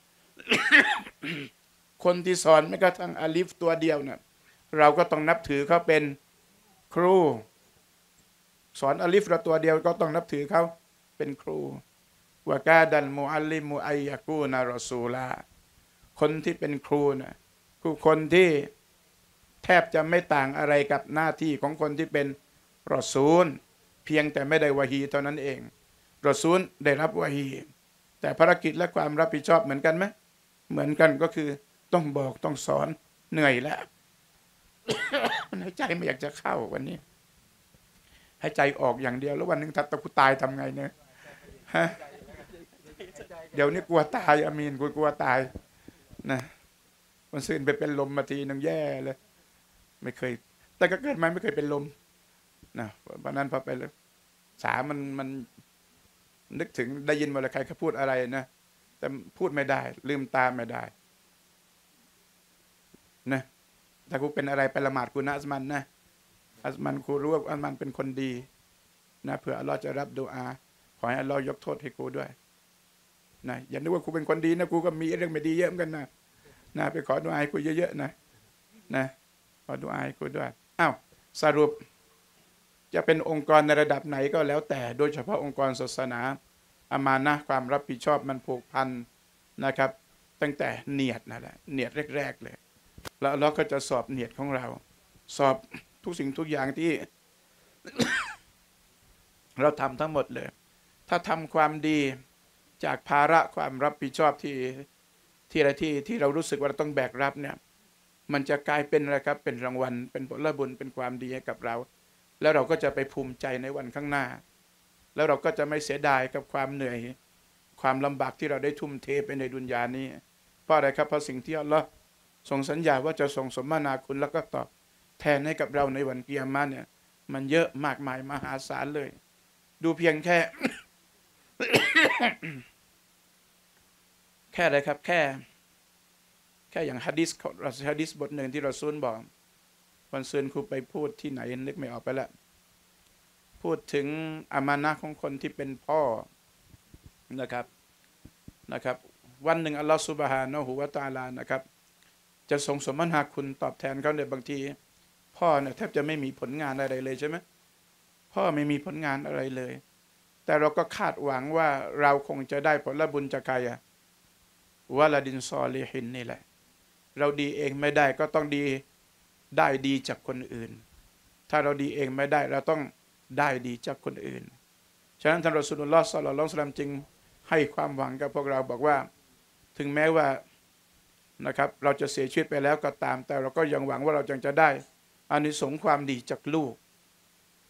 คนที่สอนไม่กระทั่งอาลิฟตัวเดียวเนี่ยเราก็ต้องนับถือเขาเป็นครูสอนอาลิฟเราตัวเดียวก็ต้องนับถือเขาเป็นครูวะกาดัลมุอัลลิมุอัยยะกูนะรอซูลาคนที่เป็นครูนะคือคนที่แทบจะไม่ต่างอะไรกับหน้าที่ของคนที่เป็นรอซูลเพียงแต่ไม่ได้วะฮีเท่านั้นเองรอซูลได้รับวะฮีแต่ภารกิจและความรับผิดชอบเหมือนกันไหมเหมือนกันก็คือต้องบอกต้องสอนเหนื่อยแล้ว มันหายใจไม่อยากจะเข้าวันนี้หายใจออกอย่างเดียวแล้ววันหนึ่งถ้ากูตายทำไงเนี่ยฮะเดี๋ยวนี้กลัวตายอามีนกลัวตายนะมันซื่นไปเป็นลมมาทีนึงแย่เลยไม่เคยแต่ก็เกิดมาไม่เคยเป็นลมนะวันนั้นพอไปเลยสามันนึกถึงได้ยินเวลาใครเขาพูดอะไรนะแต่พูดไม่ได้ลืมตาไม่ได้นะถ้ากูเป็นอะไรไปละหมาดกูนะอัสมันนะอัสมันกูรู้ว่าอัสมันเป็นคนดีนะเผื่ออัลลอฮ์จะรับดุอาขอให้อัลลอฮ์ยกโทษให้กูด้วยนะอย่านึกว่ากูเป็นคนดีนะกูก็มีเรื่องไม่ดีเยอะเหมือนกันนะไปขอดุอาให้กูเยอะๆนะขอดุอาให้กูด้วยอ้าวสรุปจะเป็นองค์กรในระดับไหนก็แล้วแต่โดยเฉพาะองค์กรศาสนาอามานะห์ความรับผิดชอบมันผูกพันนะครับตั้งแต่เนียดนั่นแหละเนียดแรกๆเลยแล้วเราก็จะสอบเนียดของเราสอบทุกสิ่งทุกอย่างที่ เราทำทั้งหมดเลยถ้าทำความดีจากภาระความรับผิดชอบที่เรารู้สึกว่าเราต้องแบกรับเนี่ยมันจะกลายเป็นอะไรครับเป็นรางวัลเป็นผลบุญเป็นความดีให้กับเราแล้วเราก็จะไปภูมิใจในวันข้างหน้าแล้วเราก็จะไม่เสียดายกับความเหนื่อยความลำบากที่เราได้ทุ่มเทไปในดุนยานี้เพราะอะไรครับเพราะสิ่งที่อัลลอฮ์ทรงสัญญาว่าจะทรงสมนาคุณแล้วก็ตอบแทนให้กับเราในวันกิยามะห์เนี่ยมันเยอะมากมายมหาศาลเลยดูเพียงแค่ แค่อะไรครับแค่อย่างฮะดิษบทหนึ่งที่เราซูลบอกวันซืนครูไปพูดที่ไหนนึกไม่ออกไปแล้วพูดถึงอามานะห์ของคนที่เป็นพ่อนะครับวันหนึ่งอัลลอฮฺซุบฮานะฮูวะตะอาลานะครับจะทรงสมนาคุณตอบแทนเขาในบางทีพ่อเนี่ยแทบจะไม่มีผลงานอะไรเลยใช่ไหมพ่อไม่มีผลงานอะไรเลยแต่เราก็คาดหวังว่าเราคงจะได้ผลบุญจากใครวะลาดินซอลิฮินนี่แหละเราดีเองไม่ได้ก็ต้องได้ดีจากคนอื่นถ้าเราดีเองไม่ได้เราต้องได้ดีจากคนอื่นฉะนั้นท่านรอซูลุลลอฮ์ ศ็อลลัลลอฮุอะลัยฮิวะซัลลัมจึงให้ความหวังกับพวกเราบอกว่าถึงแม้ว่านะครับเราจะเสียชีวิตไปแล้วก็ตามแต่เราก็ยังหวังว่าเราจะได้อานิสงส์ความดีจากลูก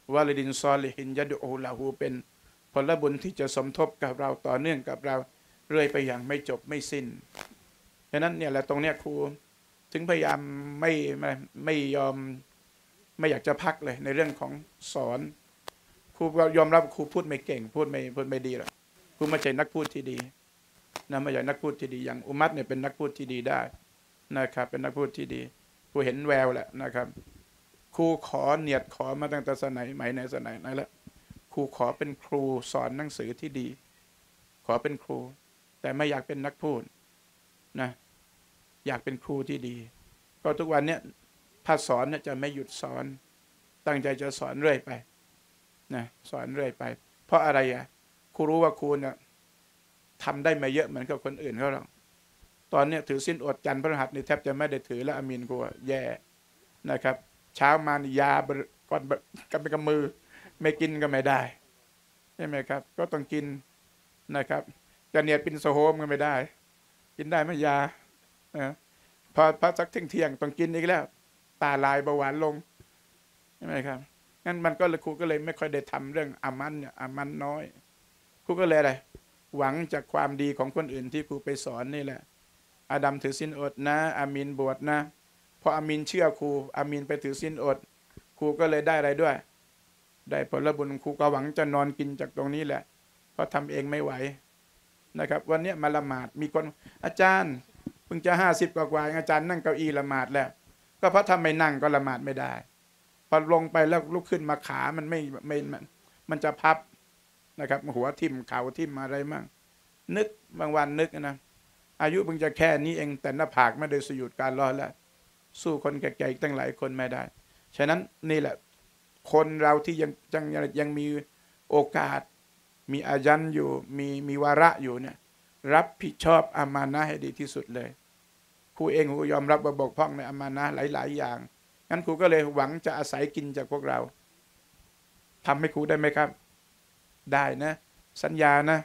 วาลิดินซอลิฮินยะดุอูละหูเป็นผลบุญที่จะสมทบกับเราต่อเนื่องกับเราเรื่อยไปอย่างไม่จบไม่สิ้นฉะนั้นเนี่ยแหละตรงเนี้ยครูถึงพยายามไม่ยอมไม่อยากจะพักเลยในเรื่องของสอนครูยอมรับครูพูดไม่เก่งพูดไม่ดีหรอกครูไม่ใช่นักพูดที่ดีนะไม่ใช่นักพูดที่ดีอย่างอุมัตเนี่ยเป็นนักพูดที่ดีได้นะครับเป็นนักพูดที่ดีครูเห็นแววแหละนะครับครูขอเนียดขอมาตั้งแต่สมัยไหนแล้วครูขอเป็นครูสอนหนังสือที่ดีขอเป็นครูแต่ไม่อยากเป็นนักพูดนะอยากเป็นครูที่ดีก็ทุกวันเนี้ยถ้าสอนเนี่ยจะไม่หยุดสอนตั้งใจจะสอนเรื่อยไปนะสอนเรื่อยไปเพราะอะไรอ่ะครูรู้ว่าครูเนี่ยทำได้มาเยอะเหมือนกับคนอื่นเขาหรอกตอนเนี้ยถือศีลอดจันทร์พฤหัสนี่แทบจะไม่ได้ถือแล้วอามีนครูแย่นะครับเช้ามานี่ยาก่อนกับมือไม่กินก็ไม่ได้ใช่ไหมครับก็ต้องกินนะครับจะเนียดปินโซโฮมก็ไม่ได้กินได้ไหมยาพอสักเที่ยงต้องกินอีกแล้วตาลายเบาหวานลงใช่ไหมครับงั้นมันก็เลยครูก็เลยไม่ค่อยได้ทำเรื่องอามันเนี่ยอามันน้อยครูก็เลยอะไรหวังจากความดีของคนอื่นที่ครูไปสอนนี่แหละอาดัมถือศีลอดนะอามีนบวชนะพออามีนเชื่อครูอามีนไปถือศีลอดครูก็เลยได้อะไรด้วยได้ผลบุญครูก็หวังจะนอนกินจากตรงนี้แหละเพราะทำเองไม่ไหวนะครับวันนี้มาละหมาดมีคนอาจารย์เพิ่งจะ50 กว่าอาจารย์นั่งเก้าอี้ละหมาดแล้วก็เพราะทำไม่นั่งก็ละหมาดไม่ได้พอลงไปแล้วลุกขึ้นมาขามันมันจะพับนะครับหัวทิ่มเข่าทิ่มอะไรมั่งนึกบางวันนึกนะอายุเพิ่งจะแค่นี้เองแต่หน้าผากไม่ได้สยุดการรอแล้วสู้คนแก่ๆตั้งหลายคนไม่ได้ฉะนั้นนี่แหละคนเราที่ยังมีโอกาสมีอายันอยู่มีวาระอยู่เนี่ยรับผิดชอบอามานะห์ให้ดีที่สุดเลยครูเองครูยอมรับว่าบกพร่องในอามานะห์หลายๆอย่างงั้นครูก็เลยหวังจะอาศัยกินจากพวกเราทำให้ครูได้ไหมครับได้นะสัญญานะ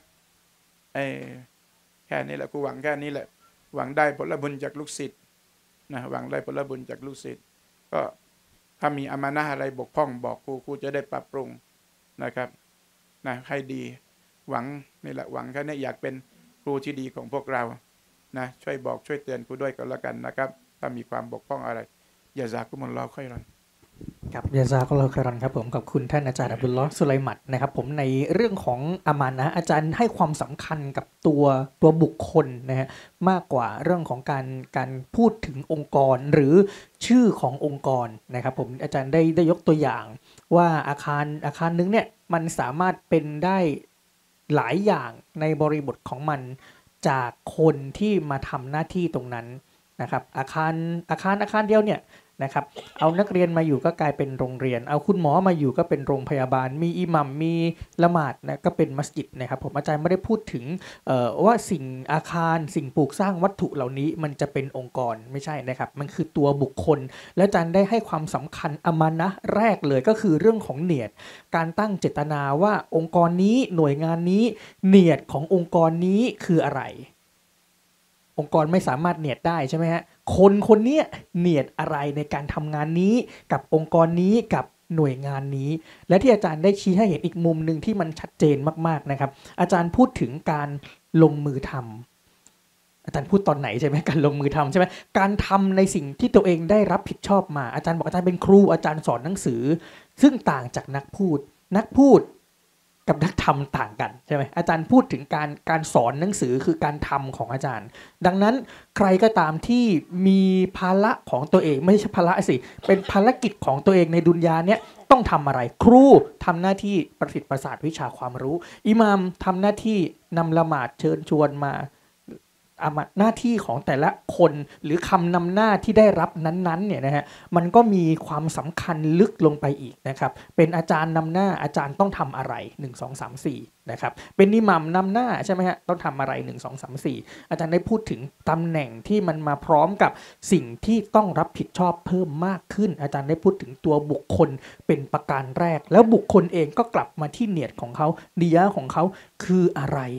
แค่นี้แหละครูหวังแค่นี้แหละหวังได้ผลบุญจากลูกศิษย์นะหวังได้ผลบุญจากลูกศิษย์ก็ถ้ามีอามานะห์อะไรบกพร่องบอกครูจะได้ปรับปรุงนะครับนะให้ดีหวังนี่แหละหวังแค่นี้อยากเป็นครูที่ดีของพวกเรานะช่วยบอกช่วยเตือนครูด้วยกันแล้วกันนะครับถ้ามีความบกพร่องอะไรยะซากุมุลลอฮุค็อยรอนครับยะซากุลลอฮุค็อยรอนครับผมกับคุณท่านอาจารย์อับดุลลอฮ์สุไลมัตนะครับผมในเรื่องของอามานะห์อาจารย์ให้ความสำคัญกับตัวบุคคลนะฮะมากกว่าเรื่องของการพูดถึงองค์กรหรือชื่อขององค์กรนะครับผมอาจารย์ได้ยกตัวอย่างว่าอาคารนึงเนี่ยมันสามารถเป็นได้หลายอย่างในบริบทของมันจากคนที่มาทำหน้าที่ตรงนั้นนะครับอาคารเดียวเนี่ยนะครับเอานักเรียนมาอยู่ก็กลายเป็นโรงเรียนเอาคุณหมอมาอยู่ก็เป็นโรงพยาบาลมีอิหมัมมีละหมาดนะก็เป็นมัสยิดนะครับผมอาจารย์ไม่ได้พูดถึงว่าสิ่งอาคารสิ่งปลูกสร้างวัตถุเหล่านี้มันจะเป็นองค์กรไม่ใช่นะครับมันคือตัวบุคคลและอาจารย์ได้ให้ความสำคัญอามานะห์แรกเลยก็คือเรื่องของเนียดการตั้งเจตนาว่าองค์กรนี้หน่วยงานนี้เนียดขององค์กรนี้คืออะไรองค์กรไม่สามารถเนียดได้ใช่ไหมฮะคนนี้เนียดอะไรในการทำงานนี้กับองค์กรนี้กับหน่วยงานนี้และที่อาจารย์ได้ชี้ให้เห็นอีกมุมหนึ่งที่มันชัดเจนมากๆนะครับอาจารย์พูดถึงการลงมือทำอาจารย์พูดตอนไหนใช่ไหมการลงมือทำใช่ไหมการทำในสิ่งที่ตัวเองได้รับผิดชอบมาอาจารย์บอกอาจารย์เป็นครูอาจารย์สอนหนังสือซึ่งต่างจากนักพูดกับนักทำต่างกันใช่ไหมอาจารย์พูดถึงการสอนหนังสือคือการทำของอาจารย์ดังนั้นใครก็ตามที่มีภาระของตัวเองไม่ใช่ภาระสิเป็นภารกิจของตัวเองในดุนยาเนี้ยต้องทำอะไรครูทำหน้าที่ประสิทธิ์ประสาทวิชาความรู้อิหม่ามทำหน้าที่นำละหมาดเชิญชวนมาหน้าที่ของแต่ละคนหรือคำนำหน้าที่ได้รับนั้นๆเนี่ยนะฮะมันก็มีความสำคัญลึกลงไปอีกนะครับเป็นอาจารย์นำหน้าอาจารย์ต้องทำอะไร1 2 3 4นะครับเป็นอิหมัมนำหน้าใช่ไหมฮะต้องทำอะไร1 2 3 4อาจารย์ได้พูดถึงตำแหน่งที่มันมาพร้อมกับสิ่งที่ต้องรับผิดชอบเพิ่มมากขึ้นอาจารย์ได้พูดถึงตัวบุคคลเป็นประการแรกแล้วบุคคลเองก็กลับมาที่เนียดของเขานิยะของเขาคืออะไร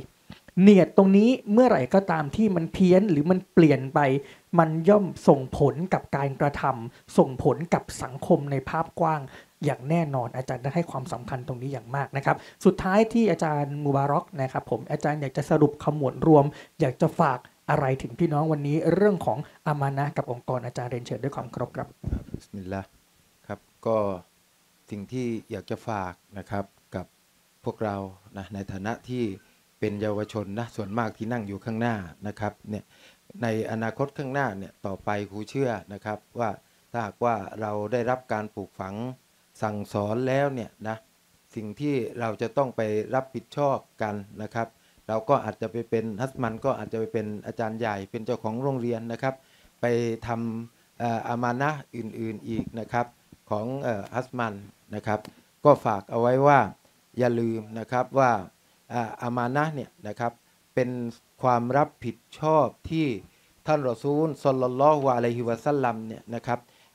เนียดตรงนี้เมื่อไหร่ก็ตามที่มันเพี้ยนหรือมันเปลี่ยนไปมันย่อมส่งผลกับการกระทำส่งผลกับสังคมในภาพกว้างอย่างแน่นอนอาจารย์ได้ให้ความสำคัญตรงนี้อย่างมากนะครับสุดท้ายที่อาจารย์มูบารอกนะครับผมอาจารย์อยากจะสรุปขมวดรวมอยากจะฝากอะไรถึงพี่น้องวันนี้เรื่องของอามานะห์กับองค์กรอาจารย์เรียนเชิญด้วยความเคารพครับบิสมิลลาห์ครับก็สิ่งที่อยากจะฝากนะครับกับพวกเรานะในฐานะที่เป็นเยาวชนนะส่วนมากที่นั่งอยู่ข้างหน้านะครับเนี่ยในอนาคตข้างหน้าเนี่ยต่อไปครูเชื่อนะครับว่าถ้าหากว่าเราได้รับการปลูกฝังสั่งสอนแล้วเนี่ยนะสิ่งที่เราจะต้องไปรับผิดชอบกันนะครับเราก็อาจจะไปเป็นฮัสมันก็อาจจะไปเป็นอาจารย์ใหญ่เป็นเจ้าของโรงเรียนนะครับไปทำอามานะห์อื่นๆอีกนะครับของฮัสมันนะครับก็ฝากเอาไว้ว่าอย่าลืมนะครับว่าอามานะห์เนี่ยนะครับเป็นความรับผิดชอบที่ท่านรอซูลศ็อลลัลลอฮุอะลัยฮิวะซัลลัมเนี่ยนะครับ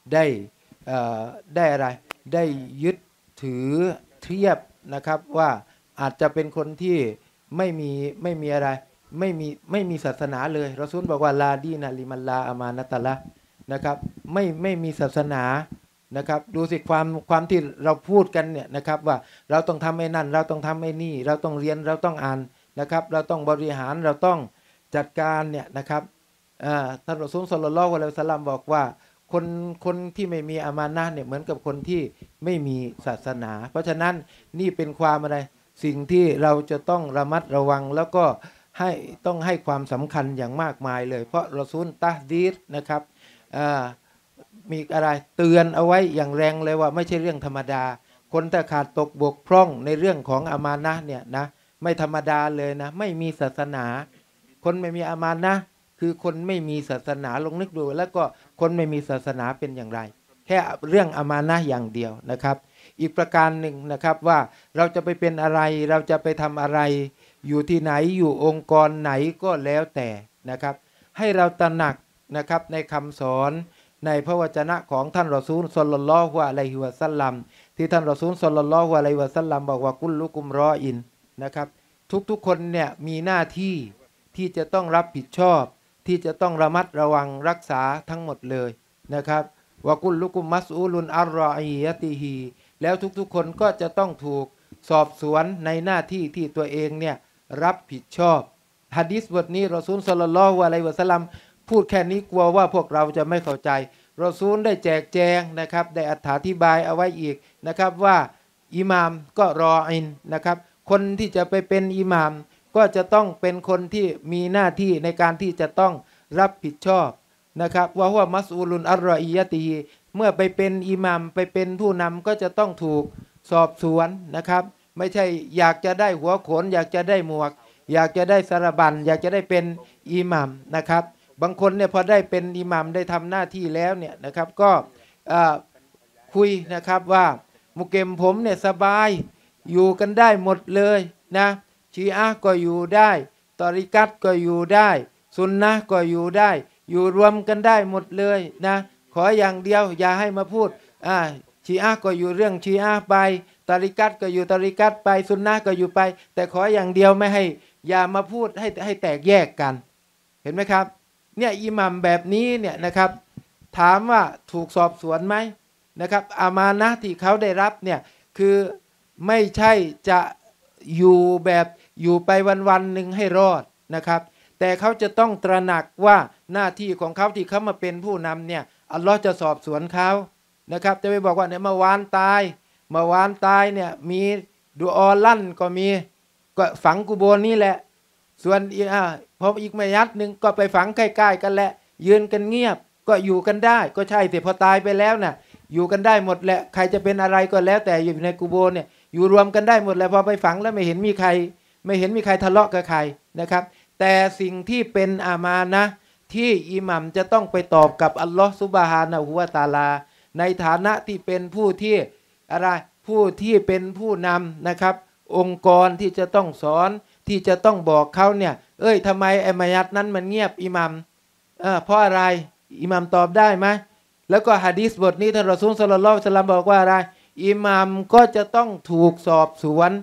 ได้อะไรได้ยึดถือเทียบนะครับว่าอาจจะเป็นคนที่ไม่มีอะไรไม่มีศาสนาเลยรอซูลบอกว่าลาดีนะลิมันลาอามานะตะละนะครับไม่มีศาสนานะครับดูสิความที่เราพูดกันเนี่ยนะครับว่าเราต้องทำไอ้นั่นเราต้องทำไอ้นี่เราต้องเรียนเราต้องอ่านนะครับเราต้องบริหารเราต้องจัดการเนี่ยนะครับท่านรอซูลศ็อลลัลลอฮุอะลัยฮิวะซัลลัมบอกว่าคนที่ไม่มีอามานะห์เนี่ยเหมือนกับคนที่ไม่มีศาสนาเพราะฉะนั้นนี่เป็นความอะไรสิ่งที่เราจะต้องระมัดระวังแล้วก็ต้องให้ความสำคัญอย่างมากมายเลยเพราะรอซูลตะฮดีรนะครับมีอะไรเตือนเอาไว้อย่างแรงเลยว่าไม่ใช่เรื่องธรรมดาคนถ้าขาดตกบกพร่องในเรื่องของอามานะห์เนี่ยนะไม่ธรรมดาเลยนะไม่มีศาสนาคนไม่มีอามานะห์คือคนไม่มีศาสนาลองนึกดูแล้วก็คนไม่มีศาสนาเป็นอย่างไรแค่เรื่องอามานะห์อย่างเดียวนะครับอีกประการหนึ่งนะครับว่าเราจะไปเป็นอะไรเราจะไปทำอะไรอยู่ที่ไหนอยู่องค์กรไหนก็แล้วแต่นะครับให้เราตระหนักนะครับในคำสอนในพระวจนะของท่านรอซูลศ็อลลัลลอฮุอะลัยฮิวะซัลลัมที่ท่านรอซูลศ็อลลัลลอฮุอะลัยฮิวะซัลลัมบอกว่ากุลลุกุมรออินนะครับทุกคนเนี่ยมีหน้าที่ที่จะต้องรับผิดชอบที่จะต้องระมัดระวังรักษาทั้งหมดเลยนะครับวะกุลลุกุมมัสอูลุนอัรรออียะติฮีแล้วทุกคนก็จะต้องถูกสอบสวนในหน้าที่ที่ตัวเองเนี่ยรับผิดชอบหะดีษบทนี้รอซูลศ็อลลัลลอฮุอะลัยฮิวะซัลลัมพูดแค่นี้กลัวว่าพวกเราจะไม่เข้าใจรอซูลได้แจกแจงนะครับได้อธิบายเอาไว้อีกนะครับว่าอิหม่ามก็รออินนะครับคนที่จะไปเป็นอิหม่ามก็จะต้องเป็นคนที่มีหน้าที่ในการที่จะต้องรับผิดชอบนะครับว่ามัสอูลุนอัรรออียะตีเมื่อไปเป็นอิหม่ามไปเป็นผู้นำก็จะต้องถูกสอบสวนนะครับไม่ใช่อยากจะได้หัวโขนอยากจะได้หมวกอยากจะได้สารบัญอยากจะได้เป็นอิหม่ามนะครับบางคนเนี่ยพอได้เป็นอิหม่ามได้ทำหน้าที่แล้วเนี่ยนะครับก็คุยนะครับว่ามุเกมผมเนี่ยสบายอยู่กันได้หมดเลยนะชีอะห์ก็อยู่ได้ตอริกัตก็อยู่ได้ซุนนะห์ก็อยู่ได้อยู่รวมกันได้หมดเลยนะขออย่างเดียวอย่าให้มาพูดชีอะห์ก็อยู่เรื่องชีอะห์ไปตอริกัตก็อยู่ตอริกัตไปซุนนะห์ก็อยู่ไปแต่ขออย่างเดียวไม่ให้อย่ามาพูดให้แตกแยกกันเห็นไหมครับเนี่ยอิหมัมแบบนี้เนี่ยนะครับถามว่าถูกสอบสวนไหมนะครับอามานะห์ที่เขาได้รับเนี่ยคือไม่ใช่จะอยู่แบบอยู่ไปวันๆหนึ่งให้รอดนะครับแต่เขาจะต้องตระหนักว่าหน้าที่ของเขาที่เขามาเป็นผู้นำเนี่ยอัลลอฮ์จะสอบสวนเขานะครับจะไปบอกว่าเนี่ยเมื่อวานตายเนี่ยมีดุอาลั่นก็มีก็ฝังกุโบร์นี่แหละส่วนพออีกไม่ยัดหนึ่งก็ไปฝังใกล้ๆกันแหละยืนกันเงียบก็อยู่กันได้ก็ใช่แต่พอตายไปแล้วน่ะอยู่กันได้หมดแหละใครจะเป็นอะไรก็แล้วแต่อยู่ในกุโบร์เนี่ยอยู่รวมกันได้หมดแหละพอไปฝังแล้วไม่เห็นมีใครทะเลาะกับใครนะครับแต่สิ่งที่เป็นอามานะห์ที่อิหมัมจะต้องไปตอบกับอัลลอฮฺซุบฮานะฮูวะตะอาลาในฐานะที่เป็นผู้ที่อะไรผู้ที่เป็นผู้นำนะครับองค์กรที่จะต้องสอนที่จะต้องบอกเขาเนี่ยทำไมไอ้มัยัดนั้นมันเงียบอิหมัมเพราะอะไรอิหมัมตอบได้ไหมแล้วก็หะดีษบทนี้ท่านรอซูลศ็อลลัลลอฮุอะลัยฮิวะซัลลัมบอกว่าอะไรอิหมัมก็จะต้องถูกสอบสวน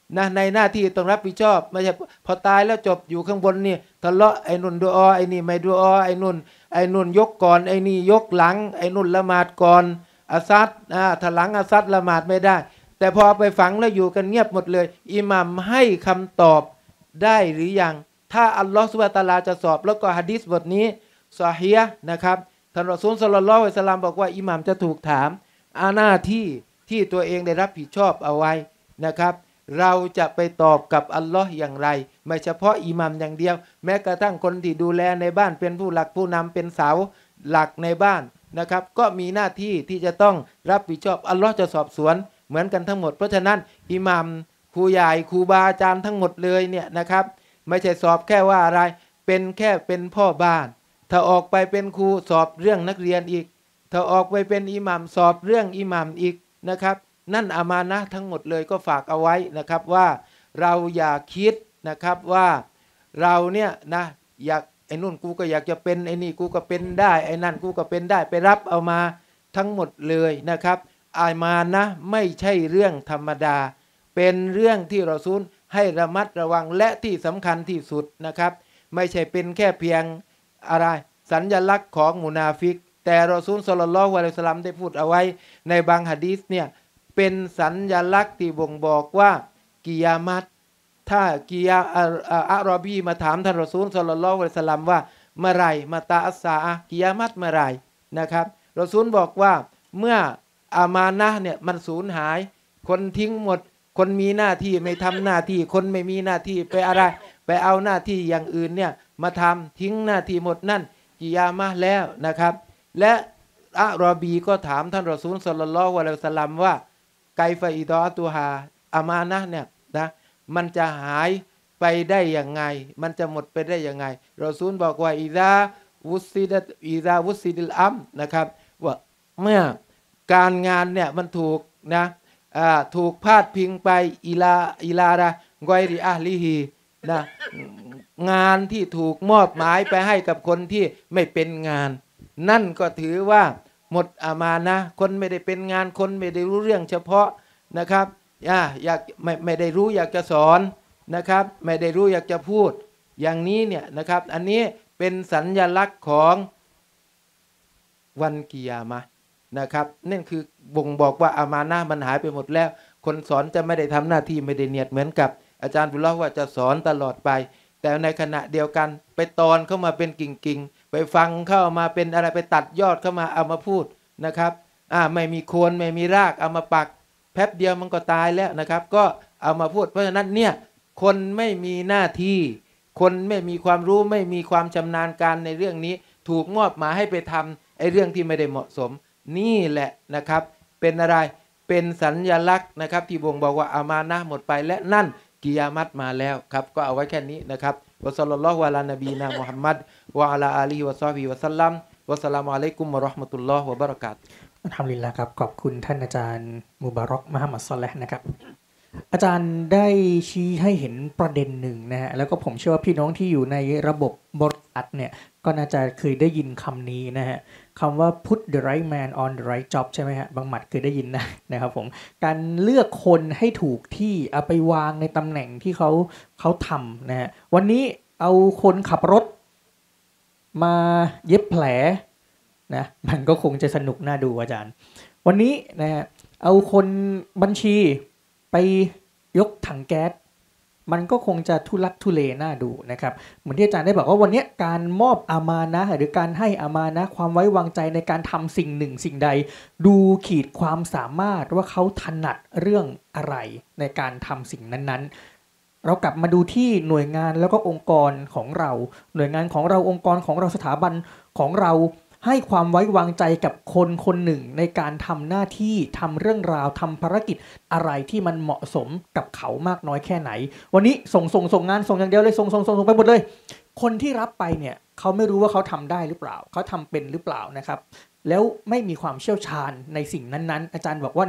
นะในหน้าที่ต้องรับผิดชอบไม่ใช่พอตายแล้วจบอยู่ข้างบนนี่ทะเลาะไอ้นุ่นดูอาไอ้นี่ไม่ดูอาไอ้นุ่นยกก่อนไอ้นี่ยกหลังไอ้นุ่นละหมาดก่อนอาซัดถ้าหลังอาซัดละหมาดไม่ได้แต่พอไปฝังแล้วอยู่กันเงียบหมดเลยอิหมัมให้คำตอบได้หรือยังถ้าอัลลอฮฺซุบฮานะฮูวะตะอาลาจะสอบแล้วก็หะดีษบทนี้ซอฮีฮ์นะครับท่านรอซูลศ็อลลัลลอฮุอะลัยฮิวะซัลลัมบอกว่าอิหมัมจะถูกถามหน้าที่ตัวเองได้รับผิดชอบเอาไว้นะครับเราจะไปตอบกับอัลลอฮ์อย่างไรไม่เฉพาะอิหมัมอย่างเดียวแม้กระทั่งคนที่ดูแลในบ้านเป็นผู้หลักผู้นำเป็นเสาหลักในบ้านนะครับก็มีหน้าที่ที่จะต้องรับผิดชอบอัลลอฮ์จะสอบสวนเหมือนกันทั้งหมดเพราะฉะนั้นอิหมัมครูใหญ่ครูบาอาจารย์ทั้งหมดเลยเนี่ยนะครับไม่ใช่สอบแค่ว่าอะไรเป็นแค่เป็นพ่อบ้านถ้าออกไปเป็นครูสอบเรื่องนักเรียนอีกถ้าออกไปเป็นอิหมัมสอบเรื่องอิหมัมอีกนะครับนั่นอามานะห์ทั้งหมดเลยก็ฝากเอาไว้นะครับว่าเราอย่าคิดนะครับว่าเราเนี่ยนะอยากไอ้นู่นกูก็อยากจะเป็นไอ้นี่กูก็เป็นได้ไอ้นั่นกูก็เป็นได้ไปรับเอามาทั้งหมดเลยนะครับอามานะห์ไม่ใช่เรื่องธรรมดาเป็นเรื่องที่รอซูลให้ระมัดระวังและที่สำคัญที่สุดนะครับไม่ใช่เป็นแค่เพียงอะไรสัญลักษณ์ของมุนาฟิกแต่รอซูลศ็อลลัลลอฮุอะลัยฮิวะซัลลัมได้พูดเอาไว้ในบางหะดีษเนี่ยเป็นสัญลักษณ์ที่บ่งบอกว่ากิยามัตถ้ากิยาอะรอบีมาถามท่านรอซูลศ็อลลัลลอฮุอะลัยฮิวะซัลลัมว่าเมื่อไรมาตาอัสซาอะกิยามัตเมื่อไรนะครับรอซูลบอกว่าเมื่ออามานะห์เนี่ยมันสูญหายคนทิ้งหมดคนมีหน้าที่ไม่ทำหน้าที่คนไม่มีหน้าที่ไปอะไรไปเอาหน้าที่อย่างอื่นเนี่ยมาทำทิ้งหน้าที่หมดนั่นกิยามะห์แล้วนะครับและอะรอบีก็ถามท่านรอซูลศ็อลลัลลอฮุอะลัยฮิวะซัลลัมว่าไกฟะอิดอตุฮาอามานะห์เนี่ยนะมันจะหายไปได้ยังไงมันจะหมดไปได้ยังไงรอซูลบอกว่าอิซาวุซิดิลอัมนะครับว่าเมื่อการงานเนี่ยมันถูกนะถูกพาดพิงไปอิลาระกอยริอะลิฮีนะงานที่ถูกมอบหมายไปให้กับคนที่ไม่เป็นงานนั่นก็ถือว่าหมดอามานะห์คนไม่ได้เป็นงานคนไม่ได้รู้เรื่องเฉพาะนะครับอยากไม่ได้รู้อยากจะสอนนะครับไม่ได้รู้อยากจะพูดอย่างนี้เนี่ยนะครับอันนี้เป็นสัญลักษณ์ของวันกิยามะห์นะครับนั่นคือบ่งบอกว่าอามานะห์มันหายไปหมดแล้วคนสอนจะไม่ได้ทำหน้าที่ไม่ได้เนียดเหมือนกับอาจารย์บุญรอดว่าจะสอนตลอดไปแต่ในขณะเดียวกันไปตอนเข้ามาเป็นกิ่งไปฟังเข้ามาเป็นอะไรไปตัดยอดเข้ามาเอามาพูดนะครับไม่มีโคนไม่มีรากเอามาปักแป๊บเดียวมันก็ตายแล้วนะครับก็เอามาพูดเพราะฉะนั้นเนี่ยคนไม่มีหน้าที่คนไม่มีความรู้ไม่มีความชำนาญการในเรื่องนี้ถูกมอบหมายให้ไปทำไอ้เรื่องที่ไม่ได้เหมาะสมนี่แหละนะครับเป็นอะไรเป็นสัญลักษณ์นะครับที่บ่งบอกว่าอามานะห์หมดไปและนั่นกิยามัตมาแล้วครับก็เอาไว้แค่นี้นะครับวะศ็อลลัลลอฮุอะลานบีนะมุฮัมมัดวะอะลาอาลีฮิวะศอฮบิฮิวะซัลลัมวะสสลามุอะลัยกุมวะเราะห์มะตุลลอฮ์วะบะเราะกาตุฮ์อัลฮัมดุลิลละห์ครับขอบคุณท่านอาจารย์มุบารอกมุฮัมมัดศอลิห์นะครับอาจารย์ได้ชี้ให้เห็นประเด็นหนึ่งนะฮะแล้วก็ผมเชื่อว่าพี่น้องที่อยู่ในระบบบริษัทเนี่ยก็น่าจะเคยได้ยินคำนี้นะฮะคำว่า put the right man on the right job ใช่ไหมฮะบางหมัดเคยได้ยินนะครับผมการเลือกคนให้ถูกที่เอาไปวางในตำแหน่งที่เขาทำนะฮะวันนี้เอาคนขับรถมาเย็บแผลนะมันก็คงจะสนุกน่าดูอาจารย์วันนี้นะฮะเอาคนบัญชีไปยกถังแก๊สมันก็คงจะทุลักทุเลน่าดูนะครับเหมือนที่อาจารย์ได้บอกว่าวันนี้การมอบอามานะห์หรือการให้อามานะห์ความไว้วางใจในการทำสิ่งหนึ่งสิ่งใดดูขีดความสามารถว่าเขาถนัดเรื่องอะไรในการทำสิ่งนั้นๆเรากลับมาดูที่หน่วยงานแล้วก็องค์กรของเราหน่วยงานของเราองค์กรของเราสถาบันของเราให้ความไว้วางใจกับคนคนหนึ่งในการทำหน้าที่ทำเรื่องราวทำภารกิจอะไรที่มันเหมาะสมกับเขามากน้อยแค่ไหนวันนี้ส่งงานส่งอย่างเดียวเลยส่งไปหมดเลยคนที่รับไปเนี่ยเขาไม่รู้ว่าเขาทำได้หรือเปล่าเขาทำเป็นหรือเปล่านะครับแล้วไม่มีความเชี่ยวชาญในสิ่งนั้นๆอาจารย์บอกว่าเนี่ย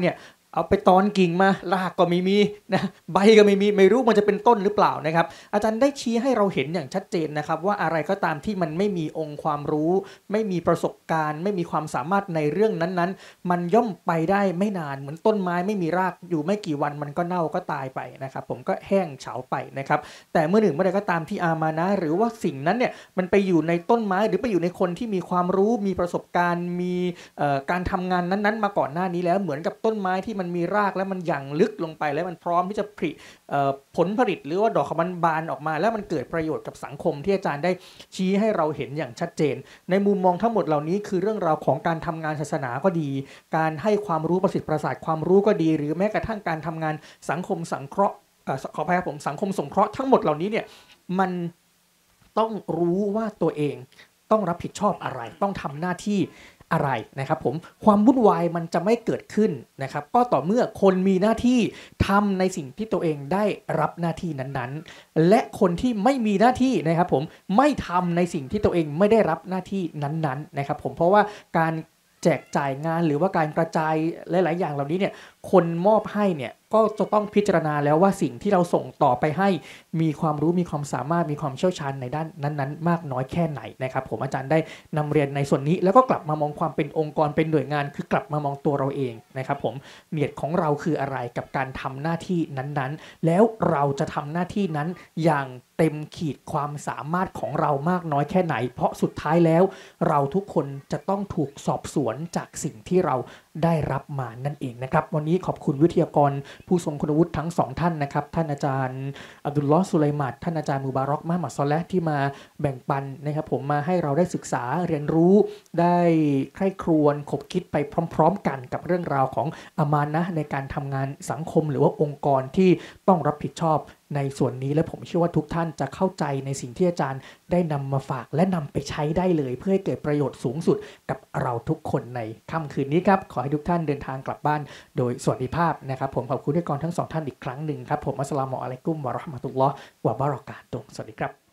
เอาไปตอนกิ่งมารากก็ไม่มีนะใบก็ไม่มีไม่รู้มันจะเป็นต้นหรือเปล่านะครับอาจารย์ได้ชี้ให้เราเห็นอย่างชัดเจนนะครับว่าอะไรก็ตามที่มันไม่มีองค์ความรู้ไม่มีประสบการณ์ไม่มีความสามารถในเรื่องนั้นๆมันย่อมไปได้ไม่นานเหมือนต้นไม้ไม่มีรากอยู่ไม่กี่วันมันก็เน่าก็ตายไปนะครับผมก็แห้งเฉาไปนะครับแต่เมื่อใดก็ตามที่อามานะหรือว่าสิ่งนั้นเนี่ยมันไปอยู่ในต้นไม้หรือไปอยู่ในคนที่มีความรู้มีประสบการณ์มีการทำงานนั้นๆมาก่อนหน้านี้แล้วเหมือนกับต้นไม้ที่มันมีรากแล้วมันยั่งลึกลงไปแล้วมันพร้อมที่จะผลิผลผลิตหรือว่าดอกของมันบานออกมาแล้วมันเกิดประโยชน์กับสังคมที่อาจารย์ได้ชี้ให้เราเห็นอย่างชัดเจนในมุมมองทั้งหมดเหล่านี้คือเรื่องราวของการทำงานศาสนาก็ดีการให้ความรู้ประสิทธิ์ประสาทความรู้ก็ดีหรือแม้กระทั่งการทำงานสังคมสังเคราะห์ขออภัยครับผมสังคมสงเคราะห์ทั้งหมดเหล่านี้เนี่ยมันต้องรู้ว่าตัวเองต้องรับผิดชอบอะไรต้องทำหน้าที่อะไรนะครับผมความวุ่นวายมันจะไม่เกิดขึ้นนะครับก็ต่อเมื่อคนมีหน้าที่ทำในสิ่งที่ตัวเองได้รับหน้าที่นั้นๆและคนที่ไม่มีหน้าที่นะครับผมไม่ทำในสิ่งที่ตัวเองไม่ได้รับหน้าที่นั้นๆนะครับผมเพราะว่าการแจกจ่ายงานหรือว่าการกระจายหลายๆอย่างเหล่านี้เนี่ยคนมอบให้เนี่ยก็จะต้องพิจารณาแล้วว่าสิ่งที่เราส่งต่อไปให้มีความรู้มีความสามารถมีความเชี่ยวชาญในด้านนั้นๆมากน้อยแค่ไหนนะครับผมอาจารย์ได้นำเรียนในส่วนนี้แล้วก็กลับมามองความเป็นองค์กรเป็นหน่วยงานคือกลับมามองตัวเราเองนะครับผมเนียดของเราคืออะไรกับการทำหน้าที่นั้นๆแล้วเราจะทำหน้าที่นั้นอย่างเต็มขีดความสามารถของเรามากน้อยแค่ไหนเพราะสุดท้ายแล้วเราทุกคนจะต้องถูกสอบสวนจากสิ่งที่เราได้รับมานั่นเองนะครับวันนี้ขอบคุณวิทยากรผู้ทรงคุณวุฒิทั้งสองท่านนะครับท่านอาจารย์อับดุลลอฮ์สุไลมัดท่านอาจารย์มุบารอกมะหมัดซอเลห์ที่มาแบ่งปันนะครับผมมาให้เราได้ศึกษาเรียนรู้ได้ใคร่ครวญขบคิดไปพร้อมๆกันกับเรื่องราวของอามานะห์ในการทำงานสังคมหรือว่าองค์กรที่ต้องรับผิดชอบในส่วนนี้และผมเชื่อว่าทุกท่านจะเข้าใจในสิ่งที่อาจารย์ได้นำมาฝากและนำไปใช้ได้เลยเพื่อให้เกิดประโยชน์สูงสุดกับเราทุกคนในค่ำคืนนี้ครับขอให้ทุกท่านเดินทางกลับบ้านโดยสวัสดิภาพนะครับผมขอบคุณที่กรทั้งสองท่านอีกครั้งหนึ่งครับผมอัสสลามุอะลัยกุมวะเราะห์มะตุลลอฮ์วะบะเราะกาตุฮ์สวัสดีครับ